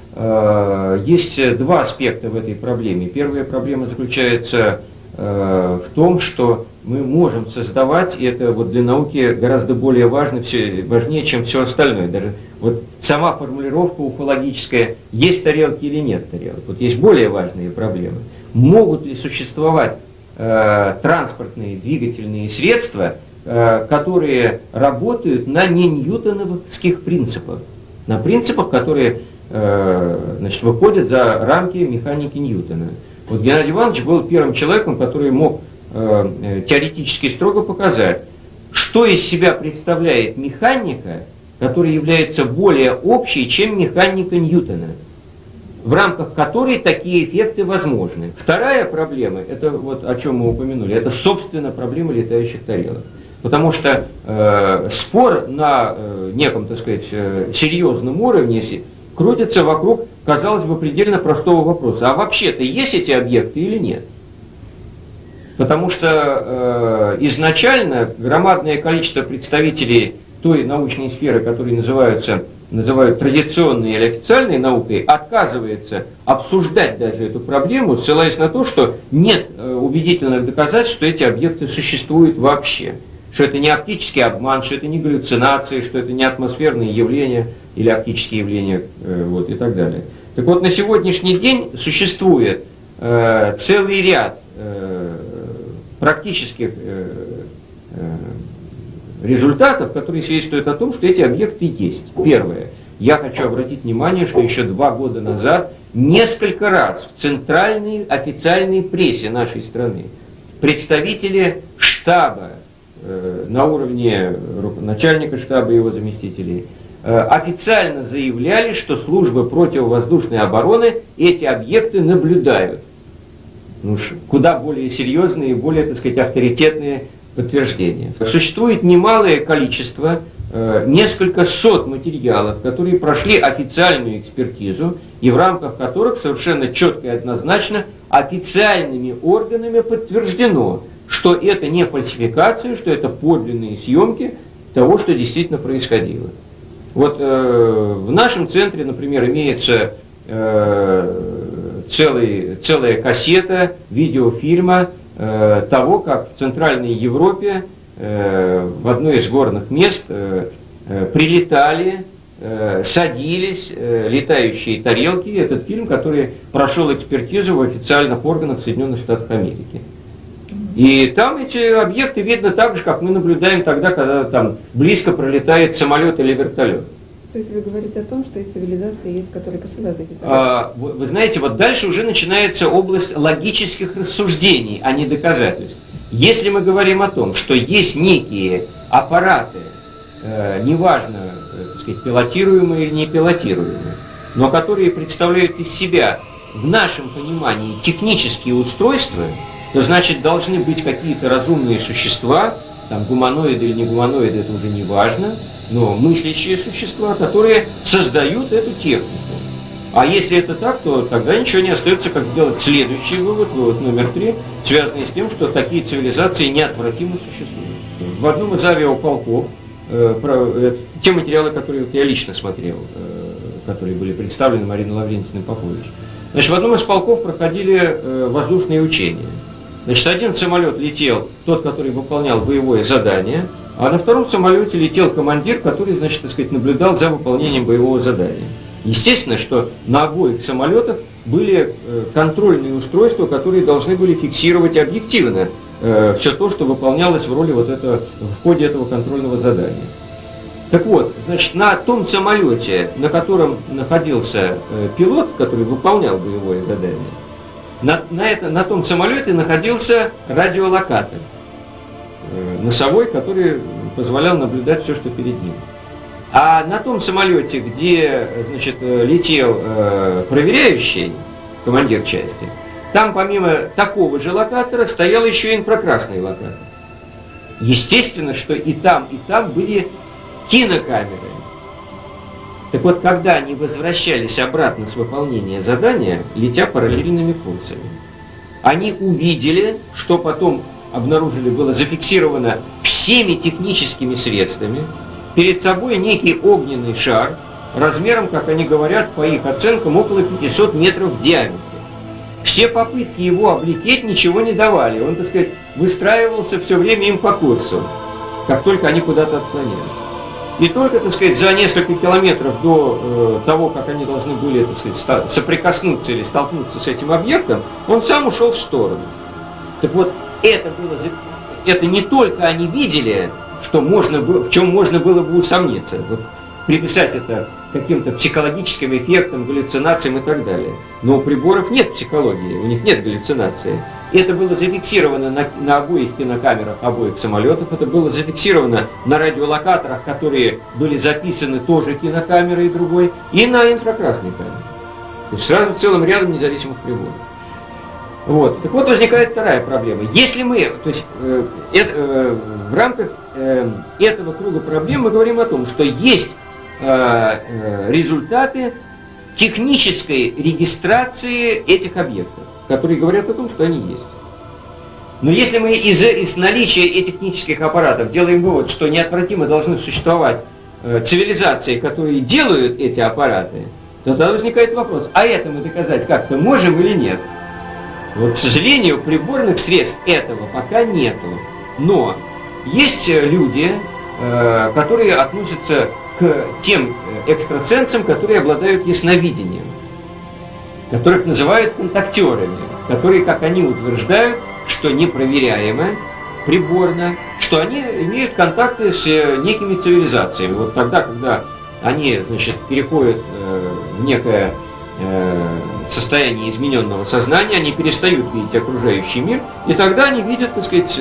э, есть два аспекта в этой проблеме. Первая проблема заключается э, в том, что мы можем создавать, и это вот для науки гораздо более важно, все, важнее, чем все остальное. Даже вот сама формулировка уфологическая, есть тарелки или нет тарелок. Вот есть более важные проблемы. Могут ли существовать э, транспортные двигательные средства, э, которые работают на не ньютоновских принципах, на принципах, которые э, значит, выходят за рамки механики Ньютона. Вот Геннадий Иванович был первым человеком, который мог э, теоретически строго показать, что из себя представляет механика, которая является более общей, чем механика Ньютона, в рамках которой такие эффекты возможны. Вторая проблема, это вот о чем мы упомянули, это, собственно, проблема летающих тарелок. Потому что э, спор на э, неком, так сказать, э, серьезном уровне крутится вокруг, казалось бы, предельно простого вопроса. А вообще-то есть эти объекты или нет? Потому что э, изначально громадное количество представителей той научной сферы, которые называются называют традиционной или официальной наукой, отказывается обсуждать даже эту проблему, ссылаясь на то, что нет убедительных доказательств, что эти объекты существуют вообще. Что это не оптический обман, что это не галлюцинации, что это не атмосферные явления или оптические явления, вот, и так далее. Так вот, на сегодняшний день существует э, целый ряд э, практических э, э, результатов, которые свидетельствуют о том, что эти объекты есть. Первое. Я хочу обратить внимание, что еще два года назад несколько раз в центральной официальной прессе нашей страны представители штаба э, на уровне начальника штаба и его заместителей э, официально заявляли, что службы противовоздушной обороны эти объекты наблюдают. Ну, куда более серьезные и более, так сказать, авторитетные подтверждения. Существует немалое количество, э, несколько сот материалов, которые прошли официальную экспертизу, и в рамках которых совершенно четко и однозначно официальными органами подтверждено, что это не фальсификация, что это подлинные съемки того, что действительно происходило. Вот э, в нашем центре, например, имеется э, целый, целая кассета видеофильма того, как в Центральной Европе э, в одно из горных мест э, э, прилетали, э, садились э, летающие тарелки. Этот фильм, который прошел экспертизу в официальных органах Соединенных Штатов Америки. И там эти объекты видно так же, как мы наблюдаем тогда, когда там близко пролетает самолет или вертолет. То есть вы говорите о том, что и цивилизации есть, которые посылают эти тарелки? А, вы, вы знаете, вот дальше уже начинается область логических рассуждений, а не доказательств. Если мы говорим о том, что есть некие аппараты, э, неважно, э, так сказать, пилотируемые или не пилотируемые, но которые представляют из себя в нашем понимании технические устройства, то значит должны быть какие-то разумные существа, там гуманоиды или не гуманоиды, это уже не важно, но мыслящие существа, которые создают эту технику. А если это так, то тогда ничего не остается, как сделать следующий вывод, вывод номер три, связанный с тем, что такие цивилизации неотвратимо существуют. В одном из авиаполков, э, про, э, те материалы, которые вот я лично смотрел, э, которые были представлены Мариной Лаврентьевной Попович, значит, в одном из полков проходили э, воздушные учения. Значит, один самолет летел, тот, который выполнял боевое задание, а на втором самолете летел командир, который, значит, так сказать, наблюдал за выполнением боевого задания. Естественно, что на обоих самолетах были э, контрольные устройства, которые должны были фиксировать объективно э, все то, что выполнялось в роли вот этого, в ходе этого контрольного задания. Так вот, значит, на том самолете, на котором находился э, пилот, который выполнял боевое задание, на, на, это, на том самолете находился радиолокатор э, носовой, который позволял наблюдать все, что перед ним. А на том самолете, где, значит, летел э, проверяющий, командир части, там помимо такого же локатора стоял еще и инфракрасный локатор. Естественно, что и там, и там были кинокамеры. Так вот, когда они возвращались обратно с выполнения задания, летя параллельными курсами, они увидели, что потом обнаружили, было зафиксировано всеми техническими средствами, перед собой некий огненный шар, размером, как они говорят, по их оценкам, около пятисот метров в диаметре. Все попытки его облететь ничего не давали. Он, так сказать, выстраивался все время им по курсу, как только они куда-то отклонялись. И только, так сказать, за несколько километров до э, того, как они должны были, так сказать, соприкоснуться или столкнуться с этим объектом, он сам ушел в сторону. Так вот, это было, это не только они видели, что можно было, в чем можно было бы усомниться, вот, приписать это каким-то психологическим эффектам, галлюцинациям и так далее. Но у приборов нет психологии, у них нет галлюцинации. Это было зафиксировано на, на обоих кинокамерах обоих самолетов, это было зафиксировано на радиолокаторах, которые были записаны тоже кинокамерой другой, и на инфракрасной камере. То есть сразу целым рядом независимых приборов. Вот. Так вот, возникает вторая проблема. Если мы, то есть э, э, э, в рамках э, этого круга проблем мы говорим о том, что есть э, э, результаты технической регистрации этих объектов, которые говорят о том, что они есть. Но если мы из, из наличия этих технических аппаратов делаем вывод, что неотвратимо должны существовать э, цивилизации, которые делают эти аппараты, то тогда возникает вопрос, а это мы доказать как-то можем или нет? Вот, к сожалению, приборных средств этого пока нету. Но есть люди, э, которые относятся к тем экстрасенсам, которые обладают ясновидением, которых называют контактерами, которые, как они утверждают, что непроверяемо, приборно, что они имеют контакты с некими цивилизациями. Вот тогда, когда они, значит, переходят э, в некое состояние измененного сознания, они перестают видеть окружающий мир, и тогда они видят, так сказать,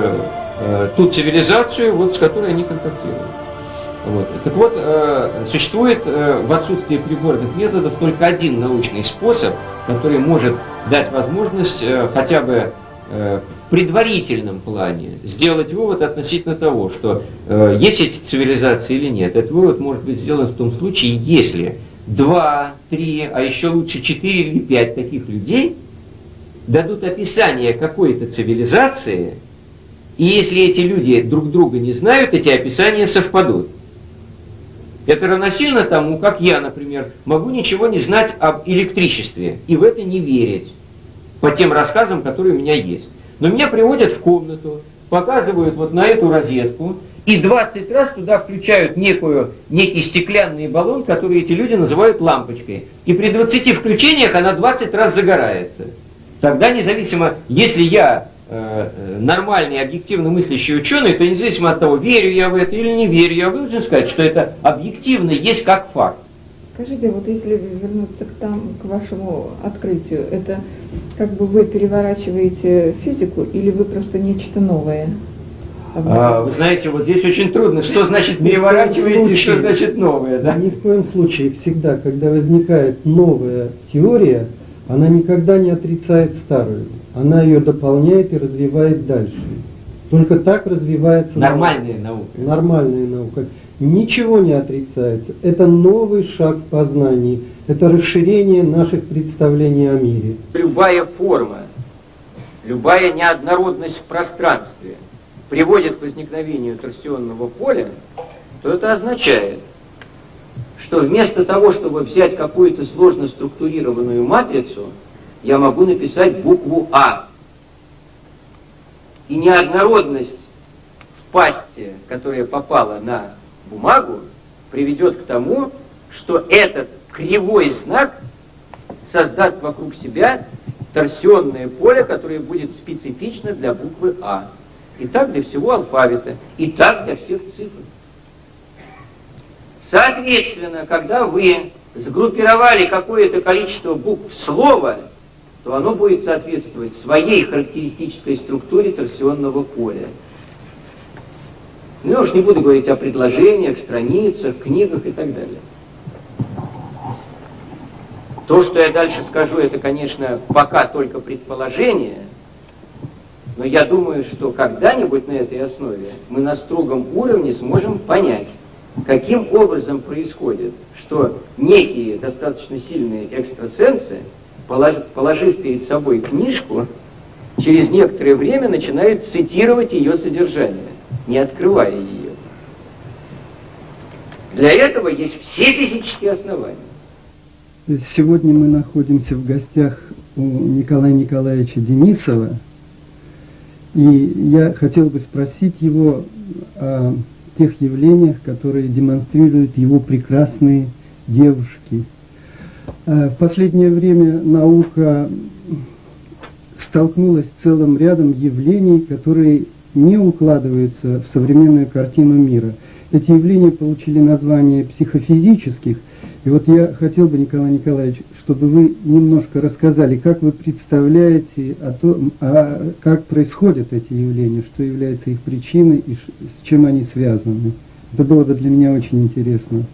ту цивилизацию, вот, с которой они контактируют. Вот. Так вот, существует в отсутствии приборных методов только один научный способ, который может дать возможность хотя бы в предварительном плане сделать вывод относительно того, что есть эти цивилизации или нет. Этот вывод может быть сделан в том случае, если два, три, а еще лучше четыре или пять таких людей дадут описание какой-то цивилизации, и если эти люди друг друга не знают, эти описания совпадут. Это равносильно тому, как я, например, могу ничего не знать об электричестве и в это не верить по тем рассказам, которые у меня есть. Но меня приводят в комнату, показывают вот на эту розетку, и двадцать раз туда включают некую, некий стеклянный баллон, который эти люди называют лампочкой. И при двадцати включениях она двадцать раз загорается. Тогда независимо, если я э, нормальный, объективно мыслящий ученый, то независимо от того, верю я в это или не верю, я должен сказать, что это объективно есть как факт. Скажите, вот если вернуться к, там, к вашему открытию, это как бы вы переворачиваете физику или вы просто нечто новое? А, вы знаете, вот здесь очень трудно, что значит переворачиваете, что значит новое, да? Ни в коем случае, всегда, когда возникает новая теория, она никогда не отрицает старую. Она ее дополняет и развивает дальше. Только так развивается нормальная наука. Нормальная наука. Ничего не отрицается. Это новый шаг в познании. Это расширение наших представлений о мире. Любая форма, любая неоднородность в пространстве приводит к возникновению торсионного поля, то это означает, что вместо того, чтобы взять какую-то сложно структурированную матрицу, я могу написать букву А. И неоднородность в пасте, которая попала на бумагу, приведет к тому, что этот кривой знак создаст вокруг себя торсионное поле, которое будет специфично для буквы А. И так для всего алфавита, и так для всех цифр. Соответственно, когда вы сгруппировали какое-то количество букв слова, то оно будет соответствовать своей характеристической структуре торсионного поля. Ну, я уж не буду говорить о предложениях, страницах, книгах и так далее. То, что я дальше скажу, это, конечно, пока только предположение, но я думаю, что когда-нибудь на этой основе мы на строгом уровне сможем понять, каким образом происходит, что некие достаточно сильные экстрасенсы, положив перед собой книжку, через некоторое время начинают цитировать ее содержание, не открывая ее. Для этого есть все физические основания. Сегодня мы находимся в гостях у Николая Николаевича Денисова, и я хотел бы спросить его о тех явлениях, которые демонстрируют его прекрасные девушки. В последнее время наука столкнулась с целым рядом явлений, которые не укладываются в современную картину мира. Эти явления получили название психофизических. И вот я хотел бы, Николай Николаевич, чтобы вы немножко рассказали, как вы представляете о том, а как происходят эти явления, что является их причиной и с чем они связаны. Это было бы для меня очень интересно.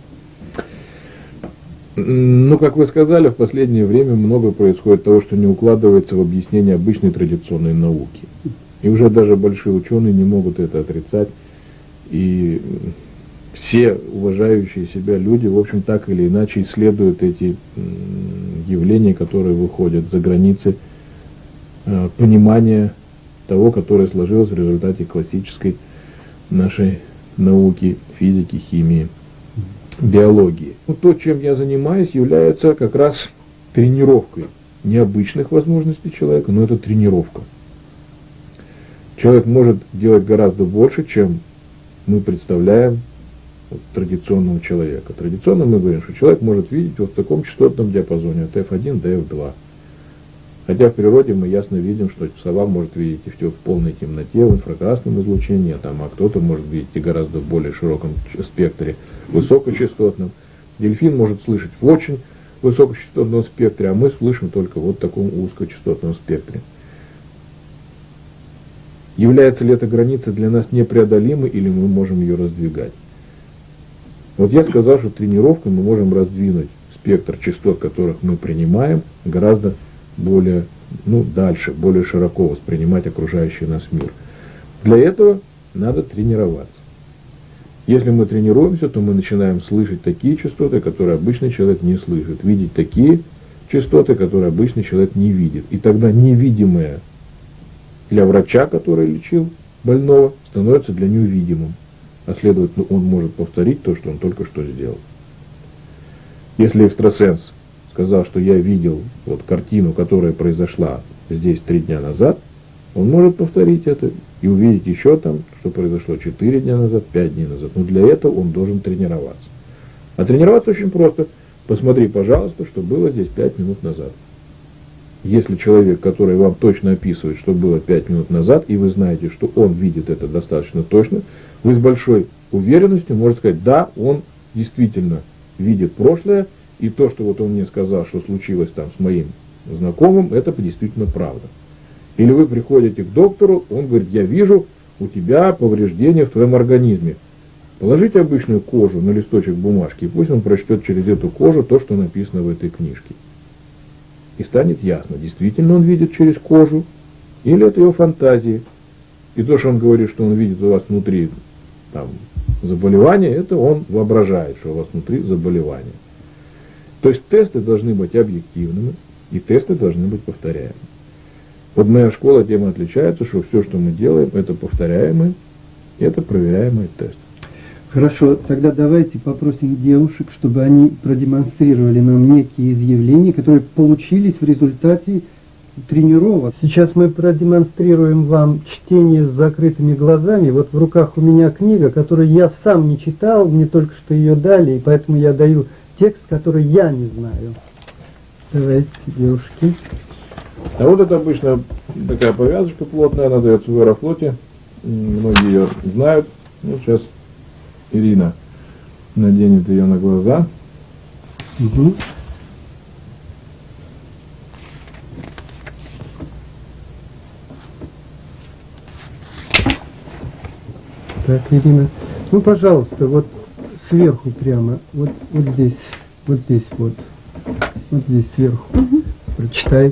Ну, как вы сказали, в последнее время много происходит того, что не укладывается в объяснение обычной традиционной науки. И уже даже большие ученые не могут это отрицать. И все уважающие себя люди, в общем, так или иначе исследуют эти явления, которые выходят за границы э, понимания того, которое сложилось в результате классической нашей науки, физики, химии, биологии. Ну, то, чем я занимаюсь, является как раз тренировкой необычных возможностей человека, но это тренировка. Человек может делать гораздо больше, чем мы представляем вот, традиционного человека. Традиционно мы говорим, что человек может видеть вот в таком частотном диапазоне от эф один до эф два. Хотя в природе мы ясно видим, что сова может видеть и в полной темноте, в инфракрасном излучении, а, там, а кто-то может видеть и гораздо более широком спектре, высокочастотном. Дельфин может слышать в очень высокочастотном спектре, а мы слышим только вот в таком узкочастотном спектре. Является ли эта граница для нас непреодолимой, или мы можем ее раздвигать? Вот я сказал, что тренировкой мы можем раздвинуть спектр частот, которых мы принимаем, гораздо более, ну, дальше, более широко воспринимать окружающий нас мир. Для этого надо тренироваться. Если мы тренируемся, то мы начинаем слышать такие частоты, которые обычный человек не слышит, видеть такие частоты, которые обычный человек не видит. И тогда невидимое для врача, который лечил больного, становится для него видимым. А следовательно, он может повторить то, что он только что сделал. Если экстрасенс сказал, что я видел вот картину, которая произошла здесь три дня назад, он может повторить это и увидеть еще там, что произошло четыре дня назад, пять дней назад. Но для этого он должен тренироваться. А тренироваться очень просто. Посмотри, пожалуйста, что было здесь пять минут назад. Если человек, который вам точно описывает, что было пять минут назад, и вы знаете, что он видит это достаточно точно, вы с большой уверенностью можете сказать, да, он действительно видит прошлое, и то, что вот он мне сказал, что случилось там с моим знакомым, это действительно правда. Или вы приходите к доктору, он говорит, я вижу, у тебя повреждения в твоем организме. Положите обычную кожу на листочек бумажки, и пусть он прочтет через эту кожу то, что написано в этой книжке. И станет ясно, действительно он видит через кожу, или это его фантазии. И то, что он говорит, что он видит у вас внутри там, заболевание, это он воображает, что у вас внутри заболевание. То есть тесты должны быть объективными, и тесты должны быть повторяемыми. Вот моя школа тем и отличается, что все, что мы делаем, это повторяемый, это проверяемый тест. Хорошо, тогда давайте попросим девушек, чтобы они продемонстрировали нам некие изъявления, которые получились в результате тренировок. Сейчас мы продемонстрируем вам чтение с закрытыми глазами. Вот в руках у меня книга, которую я сам не читал, мне только что ее дали, и поэтому я даю текст, который я не знаю. Давайте, девушки. А вот это обычно такая повязочка плотная, она дается в Аэрофлоте, многие ее знают. Ну, сейчас Ирина наденет ее на глаза. Угу. Так, Ирина, ну, пожалуйста, вот сверху прямо, вот, вот здесь, вот здесь вот, вот здесь сверху, угу. Прочитайте.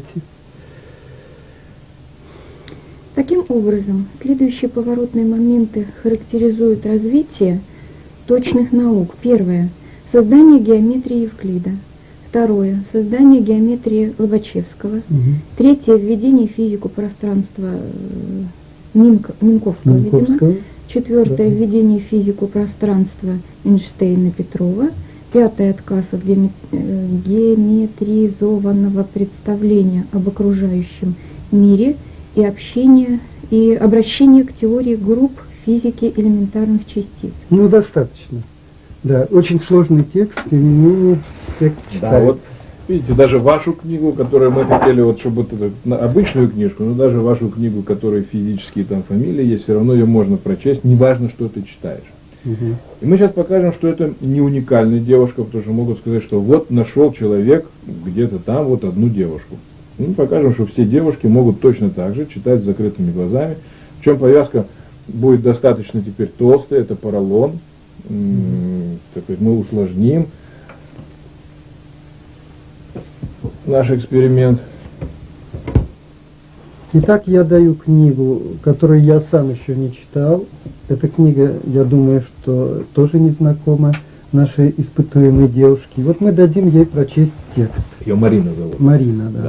Таким образом, следующие поворотные моменты характеризуют развитие точных наук. Первое – создание геометрии Евклида. Второе – создание геометрии Лобачевского. Угу. Третье – введение в физику пространства Минк, Минковского, Минковского, видимо. Четвертое – да. Введение в физику пространства Эйнштейна-Петрова. Пятое – отказ от геометризованного представления об окружающем мире и общение и обращение к теории групп физики элементарных частиц. Ну, достаточно. Да, очень сложный текст, тем не менее текст читается. Да, вот видите, даже вашу книгу, которую мы хотели, вот, чтобы вот эту, обычную книжку, но даже вашу книгу, которой физические там фамилии есть, все равно ее можно прочесть, неважно, что ты читаешь. Угу. И мы сейчас покажем, что это не уникальная девушка, потому что могут сказать, что вот нашел человек где-то там вот одну девушку. Мы покажем, что все девушки могут точно так же читать с закрытыми глазами. Причем повязка будет достаточно теперь толстая, это поролон. Mm-hmm. Мы усложним наш эксперимент. Итак, я даю книгу, которую я сам еще не читал. Эта книга, я думаю, что тоже не знакома нашей испытуемой девушке. И вот мы дадим ей прочесть текст. Ее Марина зовут. Марина, да. да.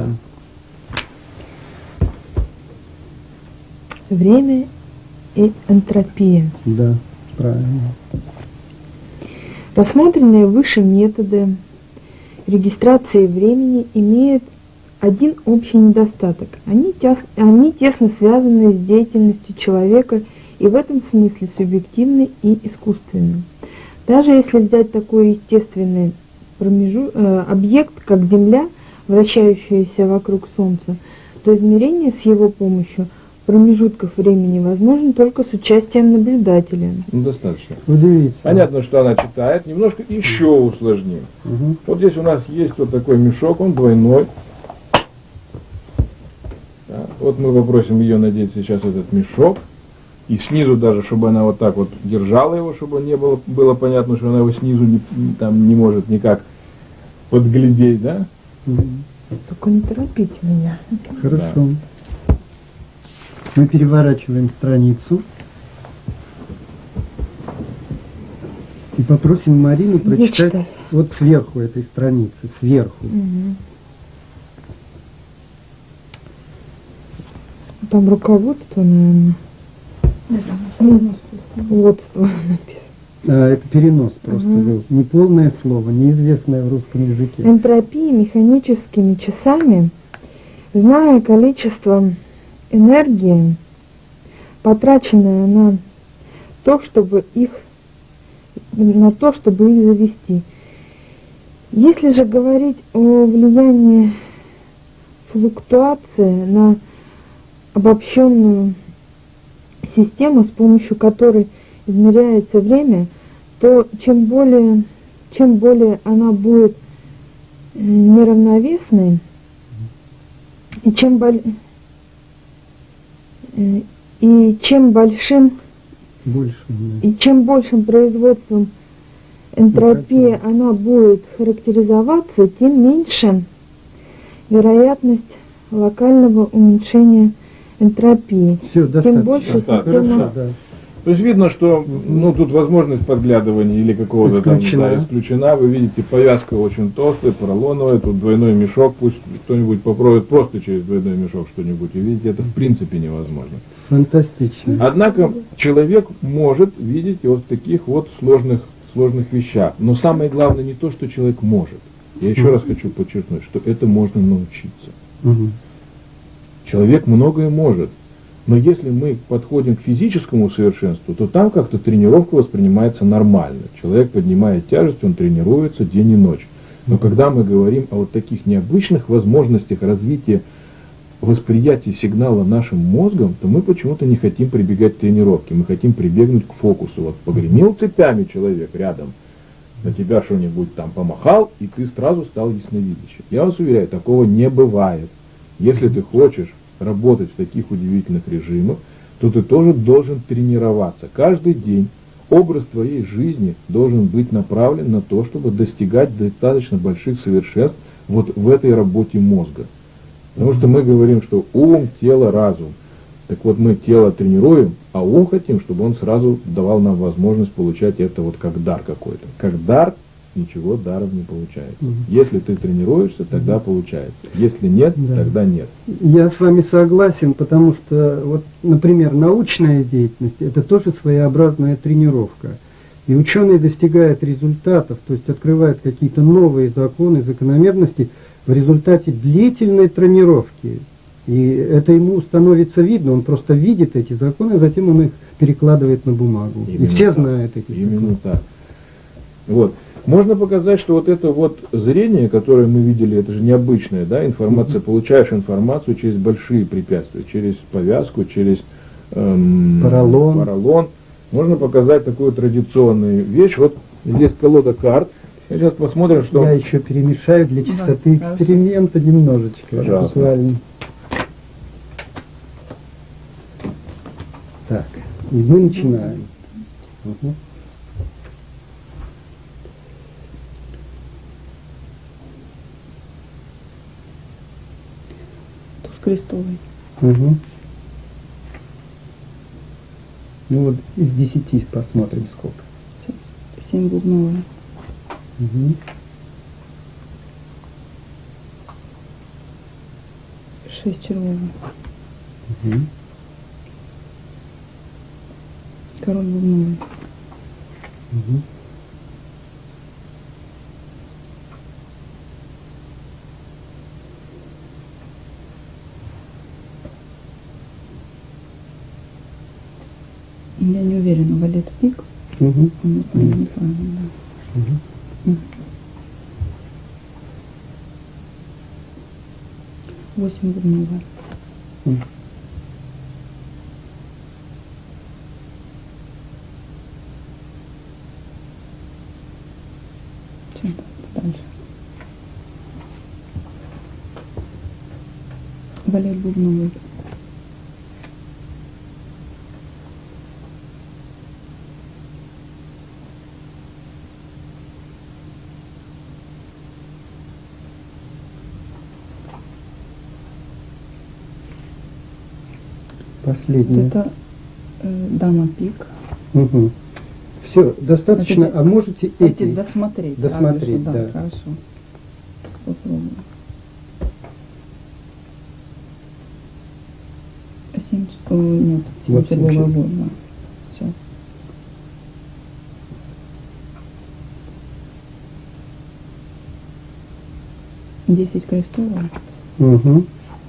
Время и энтропия. Да, правильно. Рассмотренные выше методы регистрации времени имеют один общий недостаток. Они, тес, они тесно связаны с деятельностью человека и в этом смысле субъективны и искусственны. Даже если взять такой естественный промежу, э, объект, как Земля, вращающаяся вокруг Солнца, то измерение с его помощью промежутков времени возможно только с участием наблюдателя. Ну, достаточно. Удивительно. Понятно, что она читает. Немножко еще усложним. Угу. Вот здесь у нас есть вот такой мешок, он двойной. Да. Вот мы попросим ее надеть сейчас этот мешок. И снизу даже, чтобы она вот так вот держала его, чтобы не было, было понятно, что она его снизу не, там, не может никак подглядеть, да? Угу. Только не торопите меня. Хорошо. Да. Мы переворачиваем страницу и попросим Марину прочитать вот сверху этой страницы, сверху. Угу. Там руководство, наверное. Руководство написано. А, это перенос просто угу. был. Неполное слово, неизвестное в русском языке. Энтропия механическими часами, зная количество энергии, потраченная на то, чтобы их на то, чтобы их завести. Если же говорить о влиянии флуктуации на обобщенную систему, с помощью которой измеряется время, то чем более, чем более она будет неравновесной, и чем более И чем большим, большим, да. и чем большим производством энтропии она будет характеризоваться, тем меньше вероятность локального уменьшения энтропии. Все, тем больше система. Хорошо, да. То есть видно, что ну, тут возможность подглядывания или какого-то там да, исключена. Вы видите, повязка очень толстая, поролоновая, тут двойной мешок, пусть кто-нибудь попробует просто через двойной мешок что-нибудь увидеть, это в принципе невозможно. Фантастично. Однако человек может видеть вот в таких вот сложных, сложных вещах. Но самое главное не то, что человек может. Я еще mm-hmm. раз хочу подчеркнуть, что это можно научиться. Mm-hmm. Человек многое может. Но если мы подходим к физическому совершенству, то там как-то тренировка воспринимается нормально. Человек поднимает тяжесть, он тренируется день и ночь. Но когда мы говорим о вот таких необычных возможностях развития восприятия сигнала нашим мозгом, то мы почему-то не хотим прибегать к тренировке. Мы хотим прибегнуть к фокусу. Вот погремел цепями человек рядом, на тебя что-нибудь там помахал, и ты сразу стал ясновидящим. Я вас уверяю, такого не бывает. Если ты хочешь работать в таких удивительных режимах, то ты тоже должен тренироваться. Каждый день образ твоей жизни должен быть направлен на то, чтобы достигать достаточно больших совершенств вот в этой работе мозга. Потому что мы говорим, что ум, тело, разум. Так вот мы тело тренируем, а ум хотим, чтобы он сразу давал нам возможность получать это вот как дар какой-то. Как дар ничего даром не получается. Угу. Если ты тренируешься, тогда угу. получается. Если нет, да. тогда нет. Я с вами согласен, потому что, вот, например, научная деятельность – это тоже своеобразная тренировка. И ученые достигают результатов, то есть открывают какие-то новые законы, закономерности в результате длительной тренировки. И это ему становится видно, он просто видит эти законы, а затем он их перекладывает на бумагу. Именно и все так. знают эти законы. Именно так. Вот. Можно показать, что вот это вот зрение, которое мы видели, это же необычное, да, информация, mm-hmm. получаешь информацию через большие препятствия, через повязку, через эм, поролон. поролон. Можно показать такую традиционную вещь. Вот здесь колода карт. Сейчас посмотрим, что... Я еще перемешаю для чистоты да, эксперимента хорошо. немножечко. Пожалуйста. Буквально. Так, и мы начинаем. Угу. Туз крестовый. Угу. Ну вот из десяти посмотрим сколько. Сейчас. Семь бубновая. Угу. Шесть червовая. Угу. Король бубновый. Угу. Я не уверена, валет пик. Угу. Он угу. неправильно, да. Угу. Восемь бубновая. Угу. Чем дальше? Валет бубновый. Последний. Это э, дама пик. Угу. Все, достаточно. Значит, а можете эти досмотреть. Досмотреть, да, да. Хорошо. Попробуем. Семь, о, нет, семь червовой, да. Все. Десять крестовых. Угу.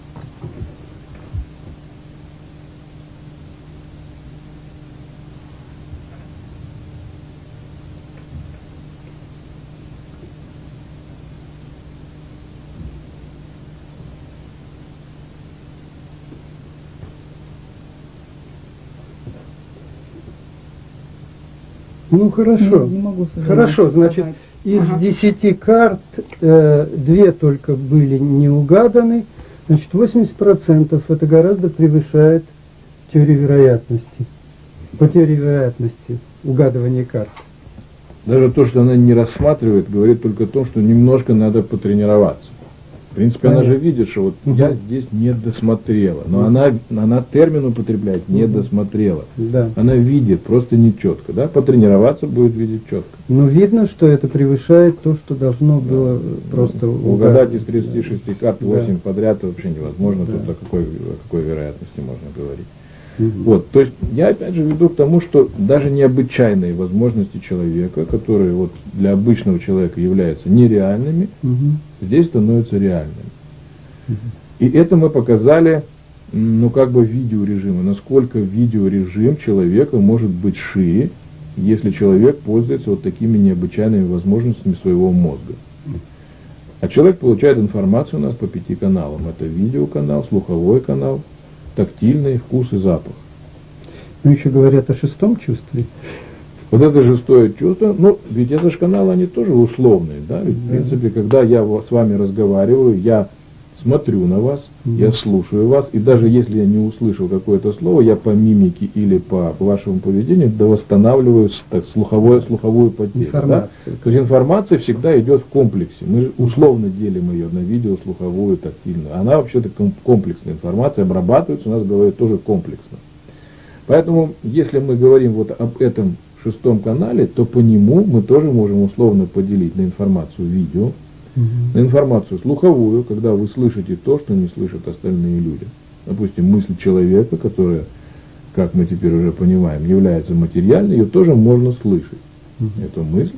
Ну хорошо, не, не могу хорошо, значит, из ага. десяти карт э, две только были не угаданы, значит, восемьдесят процентов это гораздо превышает теорию вероятности, по теории вероятности угадывания карт. Даже то, что она не рассматривает, говорит только о том, что немножко надо потренироваться. В принципе, Понятно. Она же видит, что вот угу. я здесь не досмотрела, но угу. она, она термин употребляет не угу. досмотрела. Да. Она видит, просто не четко, да? Потренироваться будет видеть четко. Но видно, что это превышает то, что должно да. было просто угадать. Из тридцати шести карт восемь да. подряд вообще невозможно, да. тут о какой, о какой вероятности можно говорить. Угу. Вот, то есть я опять же веду к тому, что даже необычайные возможности человека, которые вот для обычного человека являются нереальными, угу. здесь становятся реальными. Угу. И это мы показали, ну как бы видеорежима, насколько видеорежим человека может быть шире, если человек пользуется вот такими необычайными возможностями своего мозга. А человек получает информацию у нас по пяти каналам. Это видеоканал, слуховой канал, тактильный, вкус и запах. Ну, еще говорят о шестом чувстве. Вот это шестое чувство, ну, ведь это же каналы, они тоже условные, да? Ведь, да. В принципе, когда я с вами разговариваю, я смотрю на вас, mm-hmm. я слушаю вас, и даже если я не услышал какое-то слово, я по мимике или по вашему поведению восстанавливаю так, слуховую, слуховую потерю. Да? То есть информация всегда идет в комплексе. Мы условно делим ее на видео, слуховую, тактильную. Она вообще-то комплексная информация, обрабатывается у нас в голове тоже комплексно. Поэтому, если мы говорим вот об этом шестом канале, то по нему мы тоже можем условно поделить на информацию видео, на информацию слуховую, когда вы слышите то, что не слышат остальные люди. Допустим, мысль человека, которая, как мы теперь уже понимаем, является материальной, ее тоже можно слышать, uh-huh. эту мысль.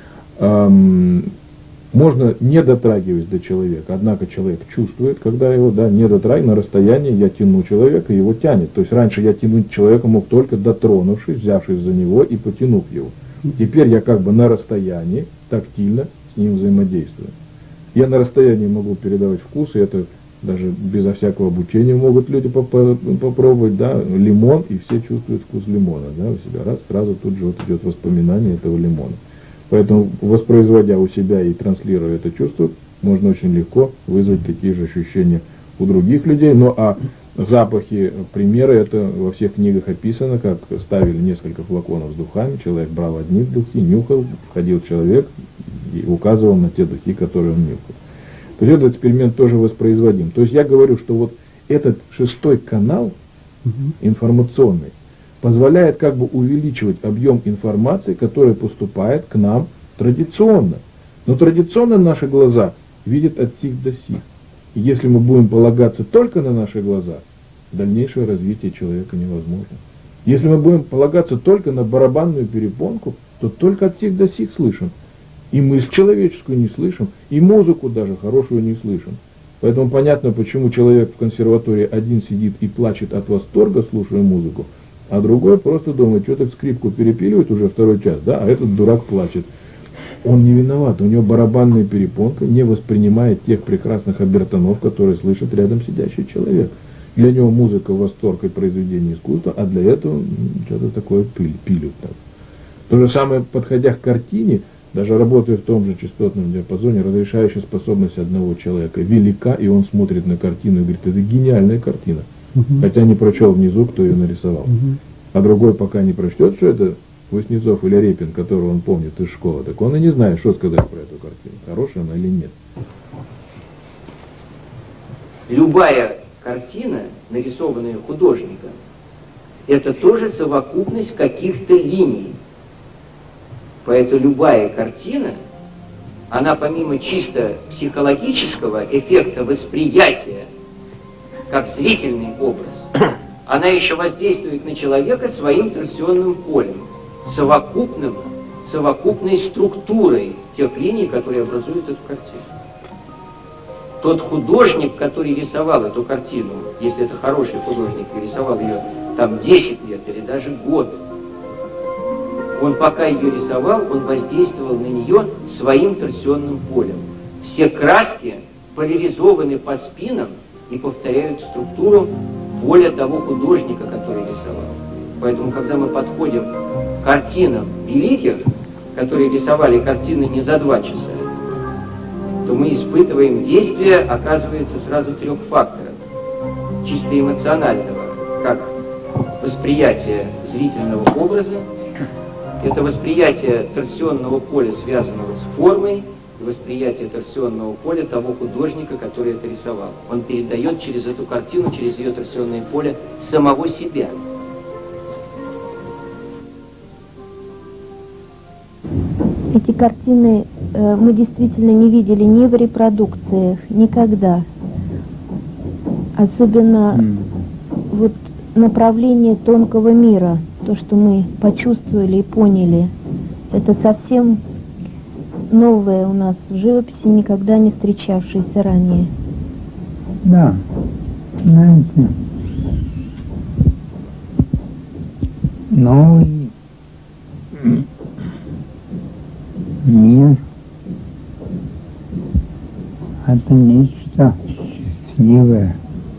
Эм, можно не дотрагиваясь до человека, однако человек чувствует, когда его, да, не дотрагиваясь, на расстоянии я тяну человека, его тянет. То есть раньше я тянуть человека мог только дотронувшись, взявшись за него и потянув его. Теперь я как бы на расстоянии, тактильно с ним взаимодействую. Я на расстоянии могу передавать вкус, и это даже безо всякого обучения могут люди попробовать, да, лимон, и все чувствуют вкус лимона, да, у себя, раз, сразу тут же вот идет воспоминание этого лимона. Поэтому, воспроизводя у себя и транслируя это чувство, можно очень легко вызвать такие же ощущения у других людей. Ну а запахи, примеры, это во всех книгах описано, как ставили несколько флаконов с духами, человек брал одни духи, нюхал, входил человек и указывал на те духи, которые он нюхал. То есть этот эксперимент тоже воспроизводим. То есть я говорю, что вот этот шестой канал информационный позволяет как бы увеличивать объем информации, которая поступает к нам традиционно. Но традиционно наши глаза видят от сих до сих. И если мы будем полагаться только на наши глаза, дальнейшее развитие человека невозможно. Если мы будем полагаться только на барабанную перепонку, то только от сих до сих слышим. И мысль человеческую не слышим, и музыку даже хорошую не слышим. Поэтому понятно, почему человек в консерватории один сидит и плачет от восторга, слушая музыку, а другой просто думает, что так скрипку перепиливает уже второй час, да, а этот дурак плачет. Он не виноват, у него барабанная перепонка не воспринимает тех прекрасных обертонов, которые слышит рядом сидящий человек. Для него музыка восторг и произведение искусства, а для этого что-то такое пиль, пилют там. То же самое, подходя к картине, даже работая в том же частотном диапазоне, разрешающая способность одного человека велика, и он смотрит на картину и говорит, это гениальная картина. Uh-huh. Хотя не прочел внизу, кто ее нарисовал. Uh-huh. А другой пока не прочтет, что это Васнецов или Репин, которого он помнит из школы, так он и не знает, что сказать про эту картину, хорошая она или нет. Любая картина, нарисованная художником, это тоже совокупность каких-то линий. Поэтому любая картина, она помимо чисто психологического эффекта восприятия, как зрительный образ, она еще воздействует на человека своим торсионным полем, совокупным, совокупной структурой тех линий, которые образуют эту картину. Тот художник, который рисовал эту картину, если это хороший художник, и рисовал ее там десять лет или даже год, он пока ее рисовал, он воздействовал на нее своим торсионным полем. Все краски поляризованы по спинам и повторяют структуру поля того художника, который рисовал. Поэтому, когда мы подходим к картинам великих, которые рисовали картины не за два часа, то мы испытываем действие, оказывается, сразу трех факторов. Чисто эмоционального, как восприятие зрительного образа, это восприятие торсионного поля, связанного с формой, и восприятие торсионного поля того художника, который это рисовал. Он передает через эту картину, через ее торсионное поле самого себя. Эти картины э, мы действительно не видели ни в репродукциях, никогда. Особенно mm. вот направление тонкого мира, то, что мы почувствовали и поняли, это совсем новое у нас в живописи, никогда не встречавшееся ранее. Да, знаете, новый мир — это нечто счастливое,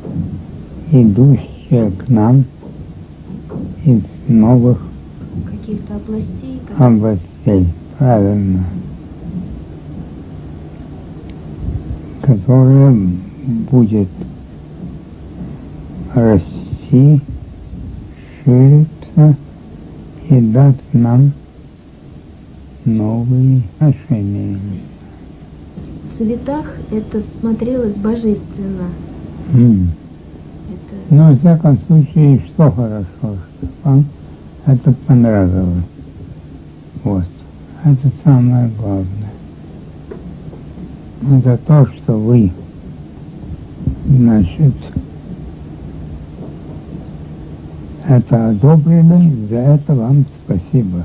идущее к нам из новых каких-то областей, как... областей, правильно, которые будет расти, шириться и дать нам новые отношения. В цветах это смотрелось божественно. Mm. Это... Но, во всяком случае, что хорошо, что вам это понравилось. Вот. Это самое главное. Это то, что вы, значит, это одобрили, за это вам спасибо.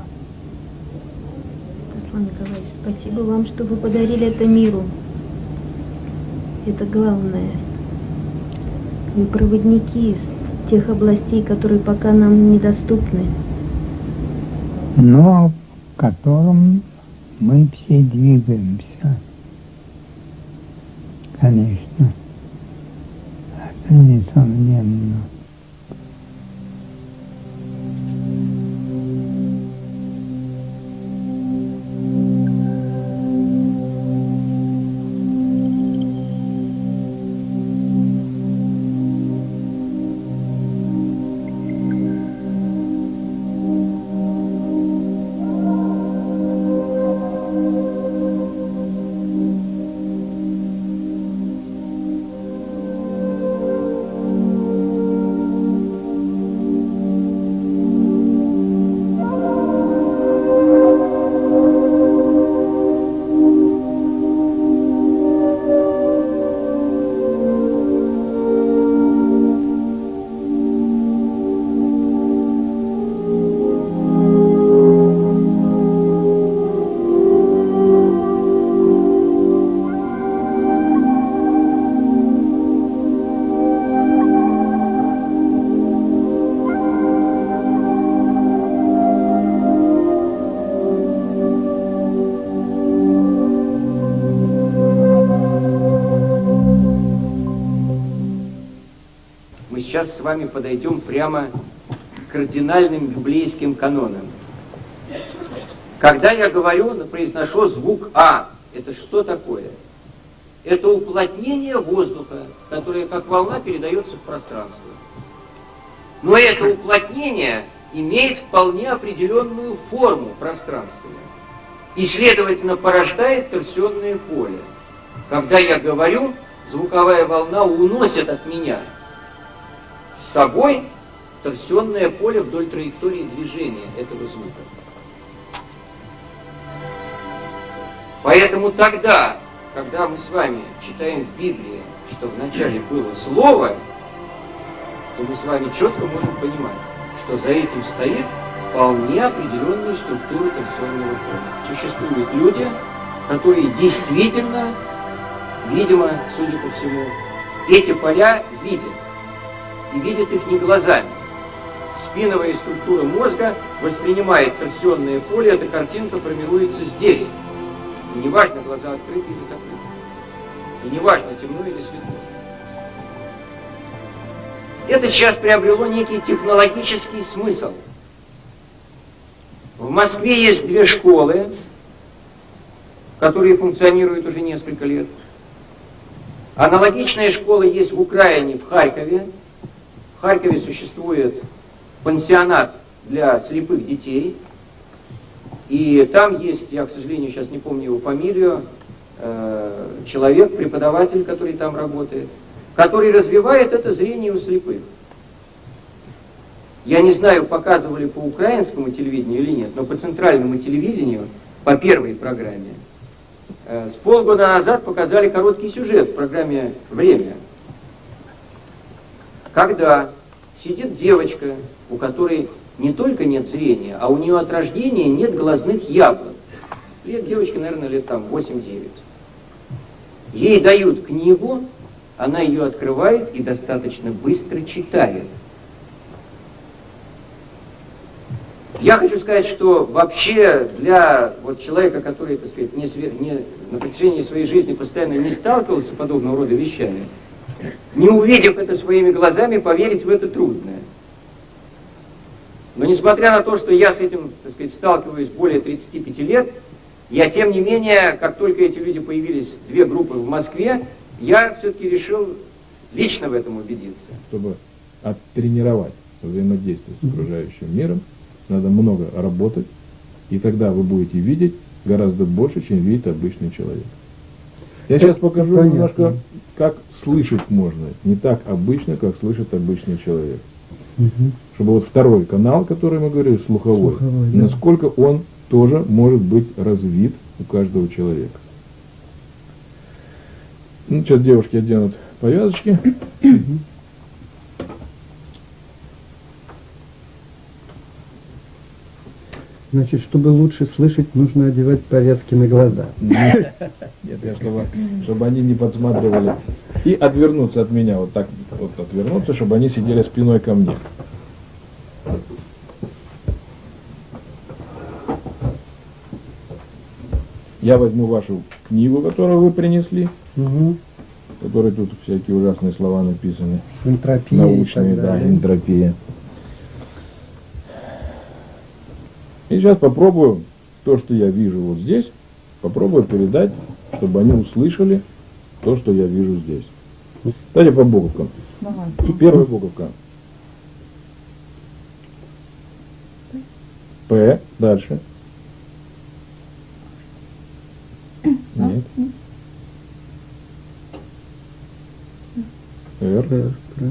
Руслан Николаевич, спасибо вам, что вы подарили это миру. Это главное. Вы проводники из тех областей, которые пока нам недоступны. Но к которым мы все двигаемся. Конечно. Это несомненно. Сейчас с вами подойдем прямо к кардинальным библейским канонам. Когда я говорю, произношу звук А, это что такое? Это уплотнение воздуха, которое как волна передается в пространство. Но это уплотнение имеет вполне определенную форму пространственную и, следовательно, порождает торсионное поле. Когда я говорю, звуковая волна уносит от меня с собой торсионное поле вдоль траектории движения этого звука. Поэтому тогда, когда мы с вами читаем в Библии, что вначале было Слово, то мы с вами четко можем понимать, что за этим стоит вполне определенная структура торсионного поля. Существуют люди, которые действительно, видимо, судя по всему, эти поля видят. И видят их не глазами. Спиновая структура мозга воспринимает торсионное поле, эта картинка формируется здесь. И неважно, глаза открыты или закрыты. И неважно, темно или светло. Это сейчас приобрело некий технологический смысл. В Москве есть две школы, которые функционируют уже несколько лет. Аналогичная школа есть в Украине, в Харькове. В Харькове существует пансионат для слепых детей. И там есть, я, к сожалению, сейчас не помню его фамилию, э, человек, преподаватель, который там работает, который развивает это зрение у слепых. Я не знаю, показывали по украинскому телевидению или нет, но по центральному телевидению, по первой программе, э, с полгода назад показали короткий сюжет в программе «Время». Когда сидит девочка, у которой не только нет зрения, а у нее от рождения нет глазных яблок. Лет девочке, наверное, лет там восемь-девять. Ей дают книгу, она ее открывает и достаточно быстро читает. Я хочу сказать, что вообще для вот человека, который, так сказать, не, не, на протяжении своей жизни постоянно не сталкивался с подобного рода вещами, не увидев это своими глазами, поверить в это трудно. Но несмотря на то, что я с этим, так сказать, сталкиваюсь более тридцати пяти лет, я, тем не менее, как только эти люди появились, две группы в Москве, я все-таки решил лично в этом убедиться. Чтобы оттренировать взаимодействие с окружающим миром, надо много работать, и тогда вы будете видеть гораздо больше, чем видит обычный человек. Я сейчас покажу Понятно. немножко, как слышать можно. Не так обычно, как слышит обычный человек. Угу. Чтобы вот второй канал, который мы говорили, слуховой, Слуховой, да. насколько он тоже может быть развит у каждого человека. Ну, сейчас девушки оденут повязочки. Значит, чтобы лучше слышать, нужно одевать повязки на глаза. Нет, я чтобы, чтобы они не подсматривали. И отвернуться от меня, вот так вот отвернуться, чтобы они сидели спиной ко мне. Я возьму вашу книгу, которую вы принесли, Угу. в которой тут всякие ужасные слова написаны. Энтропия. Научные, и так да, далее. энтропия. И сейчас попробую то, что я вижу вот здесь, попробую передать, чтобы они услышали то, что я вижу здесь. Давайте по буковкам. Давай. Первая буковка. П. Дальше. Нет. Р. Р, правильно.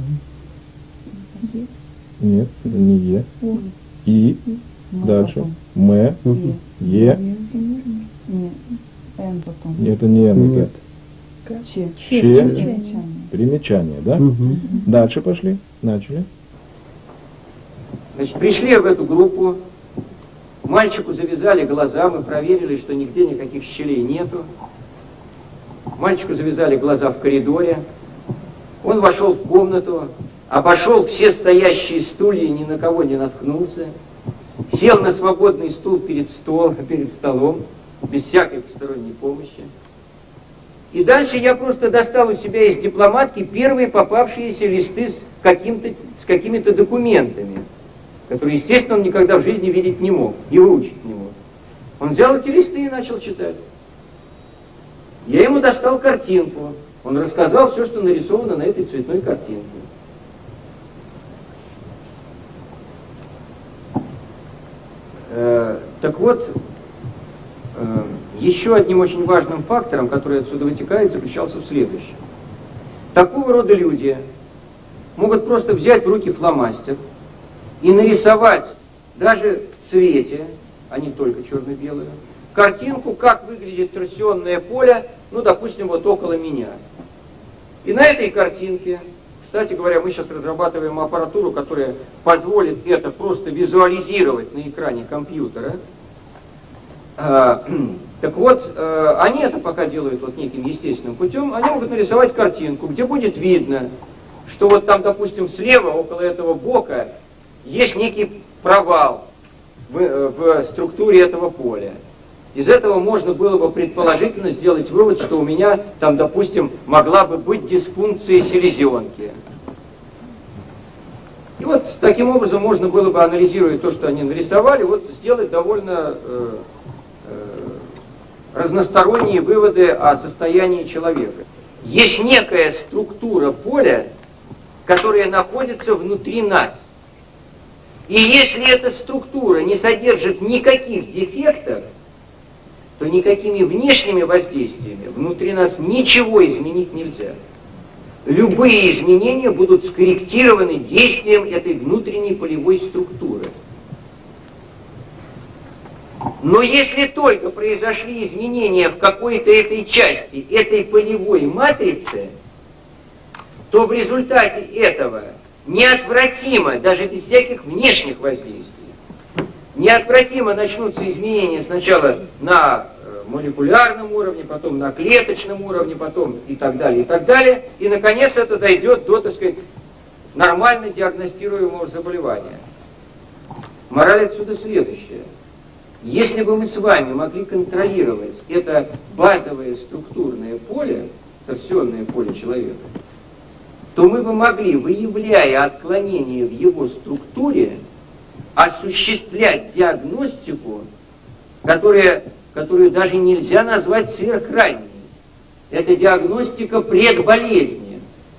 Нет, это не Е. И. Дальше. М. Мгм. Е. Нет, Н потом. Это не Н. Нет. это Че. Че. Примечание. Примечание, да? Мгм. Дальше пошли. Начали. Значит, пришли в эту группу, мальчику завязали глаза, мы проверили, что нигде никаких щелей нету. Мальчику завязали глаза в коридоре. Он вошел в комнату, обошел все стоящие стулья, ни на кого не наткнулся. Сел на свободный стул перед, стол, перед столом, без всякой посторонней помощи. И дальше я просто достал у себя из дипломатки первые попавшиеся листы с, каким-то, с какими-то документами, которые, естественно, он никогда в жизни видеть не мог, и выучить не мог. Он взял эти листы и начал читать. Я ему достал картинку. Он рассказал все, что нарисовано на этой цветной картинке. Э, так вот, э, еще одним очень важным фактором, который отсюда вытекает, заключался в следующем. Такого рода люди могут просто взять в руки фломастер и нарисовать даже в цвете, а не только черно-белую, картинку, как выглядит торсионное поле, ну, допустим, вот около меня. И на этой картинке, кстати говоря, мы сейчас разрабатываем аппаратуру, которая позволит это просто визуализировать на экране компьютера. А, так вот, а, они это пока делают вот неким естественным путем, они могут нарисовать картинку, где будет видно, что вот там, допустим, слева, около этого бока, есть некий провал в, в структуре этого поля. Из этого можно было бы предположительно сделать вывод, что у меня там, допустим, могла бы быть дисфункция селезенки. И вот таким образом можно было бы, анализируя то, что они нарисовали, вот сделать довольно э, э, разносторонние выводы о состоянии человека. Есть некая структура поля, которая находится внутри нас. И если эта структура не содержит никаких дефектов, то никакими внешними воздействиями внутри нас ничего изменить нельзя. Любые изменения будут скорректированы действием этой внутренней полевой структуры. Но если только произошли изменения в какой-то этой части, этой полевой матрицы, то в результате этого неотвратимо, даже без всяких внешних воздействий, неотвратимо начнутся изменения сначала на молекулярном уровне, потом на клеточном уровне, потом и так далее, и так далее. И, наконец, это дойдет до, так сказать, нормально диагностируемого заболевания. Мораль отсюда следующая. Если бы мы с вами могли контролировать это базовое структурное поле, торсионное поле человека, то мы бы могли, выявляя отклонения в его структуре, осуществлять диагностику, которая, которую даже нельзя назвать сверхранней. это диагностика предболезни.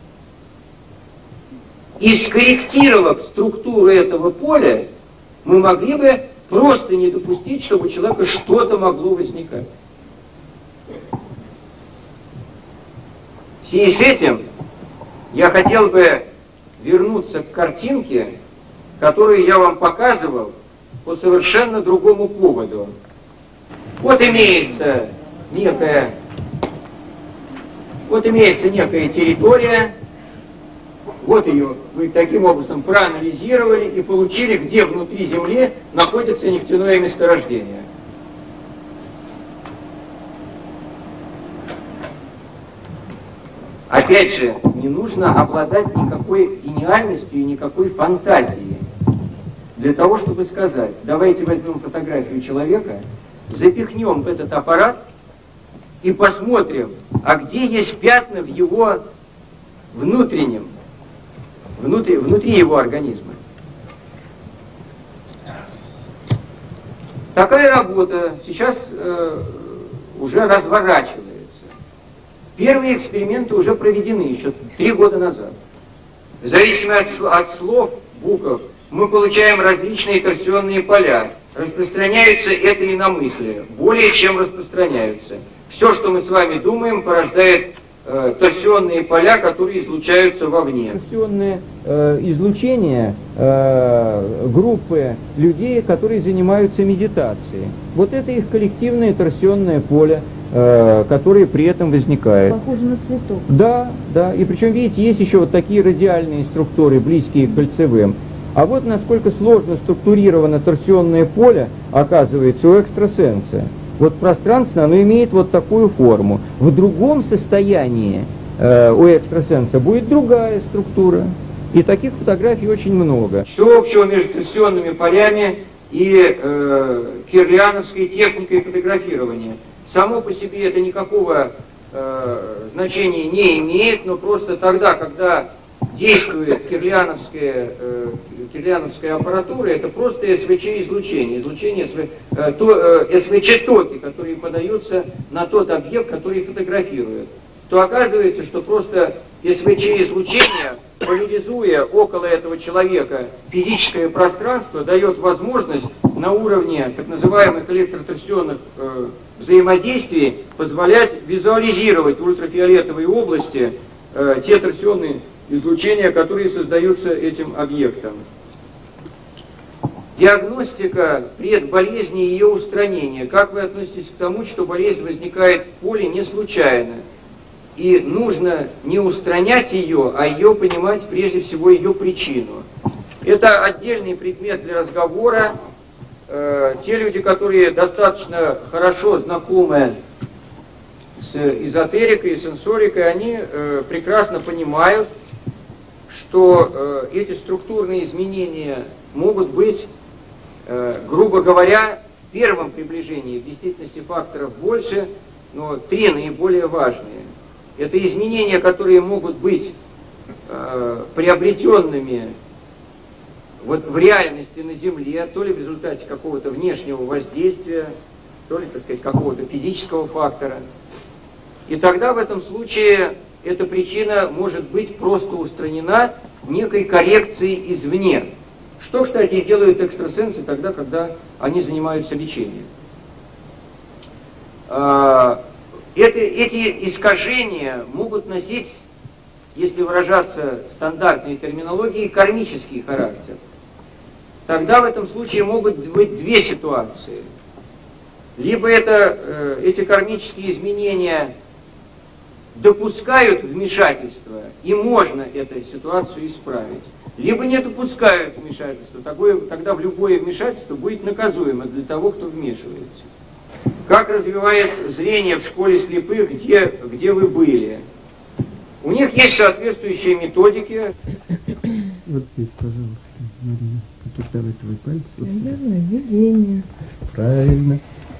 И скорректировав структуру этого поля, мы могли бы просто не допустить, чтобы у человека что-то могло возникать. В связи с этим я хотел бы вернуться к картинке, которую я вам показывал по совершенно другому поводу. Вот имеется некая, вот имеется некая территория, вот ее вы таким образом проанализировали и получили, где внутри Земли находится нефтяное месторождение. Опять же, не нужно обладать никакой гениальностью и никакой фантазией для того, чтобы сказать: давайте возьмем фотографию человека, запихнем в этот аппарат и посмотрим, а где есть пятна в его внутреннем, внутри, внутри его организма. Такая работа сейчас э, уже разворачивается. Первые эксперименты уже проведены еще три года назад. В зависимости от, от слов, букв, мы получаем различные торсионные поля. Распространяются это иномыслие, более чем распространяются. Все, что мы с вами думаем, порождает э, торсионные поля, которые излучаются вовне. Торсионное э, излучение э, группы людей, которые занимаются медитацией. Вот это их коллективное торсионное поле, которые при этом возникают. Похоже на цветок. Да, да. И причем, видите, есть еще вот такие радиальные структуры, близкие к кольцевым. А вот насколько сложно структурировано торсионное поле, оказывается, у экстрасенса. Вот пространственно оно имеет вот такую форму. В другом состоянии э, у экстрасенса будет другая структура. И таких фотографий очень много. Что общего между торсионными полями и э, кирлиановской техникой фотографирования? Само по себе это никакого э, значения не имеет, но просто тогда, когда действует кирлиановская, э, кирлиановская аппаратура, это просто эс вэ че-излучение, излучение э, то, э, эс вэ че-токи, которые подаются на тот объект, который фотографирует, то оказывается, что просто эс вэ че-излучение, поляризуя около этого человека физическое пространство, дает возможность на уровне так называемых электроторсионных э, взаимодействий позволять визуализировать в ультрафиолетовой области э, те торсионные излучения, которые создаются этим объектом. Диагностика предболезни и ее устранение. Как вы относитесь к тому, что болезнь возникает в поле не случайно? И нужно не устранять ее, а ее понимать прежде всего ее причину. Это отдельный предмет для разговора. Э, те люди, которые достаточно хорошо знакомы с эзотерикой и сенсорикой, они э, прекрасно понимают, что э, эти структурные изменения могут быть, э, грубо говоря, в первом приближении. В действительности факторов больше, но три наиболее важные. Это изменения, которые могут быть э, приобретенными вот в реальности на Земле, то ли в результате какого-то внешнего воздействия, то ли, так сказать, какого-то физического фактора. И тогда в этом случае эта причина может быть просто устранена некой коррекцией извне. Что, кстати, и делают экстрасенсы тогда, когда они занимаются лечением. Это, эти искажения могут носить, если выражаться стандартной терминологией, кармический характер. Тогда в этом случае могут быть две ситуации. Либо это, э, эти кармические изменения допускают вмешательство, и можно эту ситуацию исправить. Либо не допускают вмешательства, такое, тогда в любое вмешательство будет наказуемо для того, кто вмешивается. Как развивает зрение в школе слепых, где, где вы были? У них есть соответствующие методики. Вот здесь, пожалуйста, Марина, подтверждавай твой палец. Вот наверное, видение. Правильно.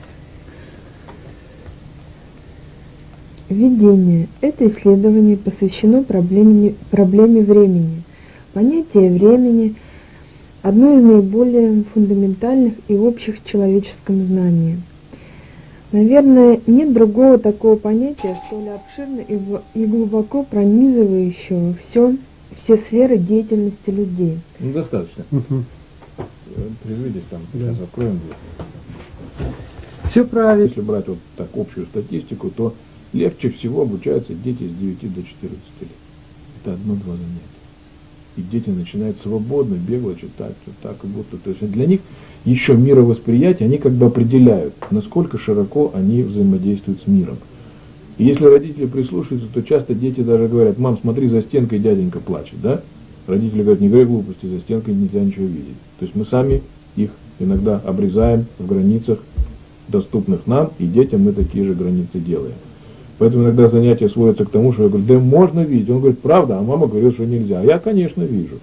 Введение. Это исследование посвящено проблеме, проблеме времени. Понятие времени – одно из наиболее фундаментальных и общих в человеческом знании. Наверное, нет другого такого понятия, столь обширно и, в- и глубоко пронизывающего все, все сферы деятельности людей. Ну, достаточно. Мгм. Трезвитесь там, Да. сейчас откроем дверь. Все правильно. Если брать вот так общую статистику, то легче всего обучаются дети с девяти до четырнадцати лет. Это одно-два занятия. И дети начинают свободно, бегло читать, вот так и будто. То есть для них еще мировосприятие, они как бы определяют, насколько широко они взаимодействуют с миром. И если родители прислушаются, то часто дети даже говорят: мам, смотри, за стенкой дяденька плачет, да? Родители говорят: не говори глупости, за стенкой нельзя ничего видеть. То есть мы сами их иногда обрезаем в границах, доступных нам, и детям мы такие же границы делаем. Поэтому иногда занятия сводятся к тому, что я говорю: да можно видеть. Он говорит: правда, а мама говорит, что нельзя. А я, конечно, вижу.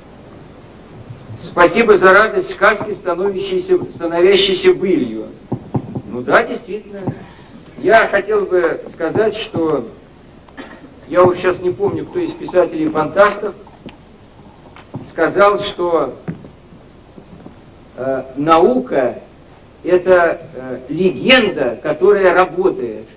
Спасибо за радость сказки, становящейся, становящейся былью. Ну да, действительно. Я хотел бы сказать, что я уж сейчас не помню, кто из писателей-фантастов сказал, что э, наука — это э, легенда, которая работает.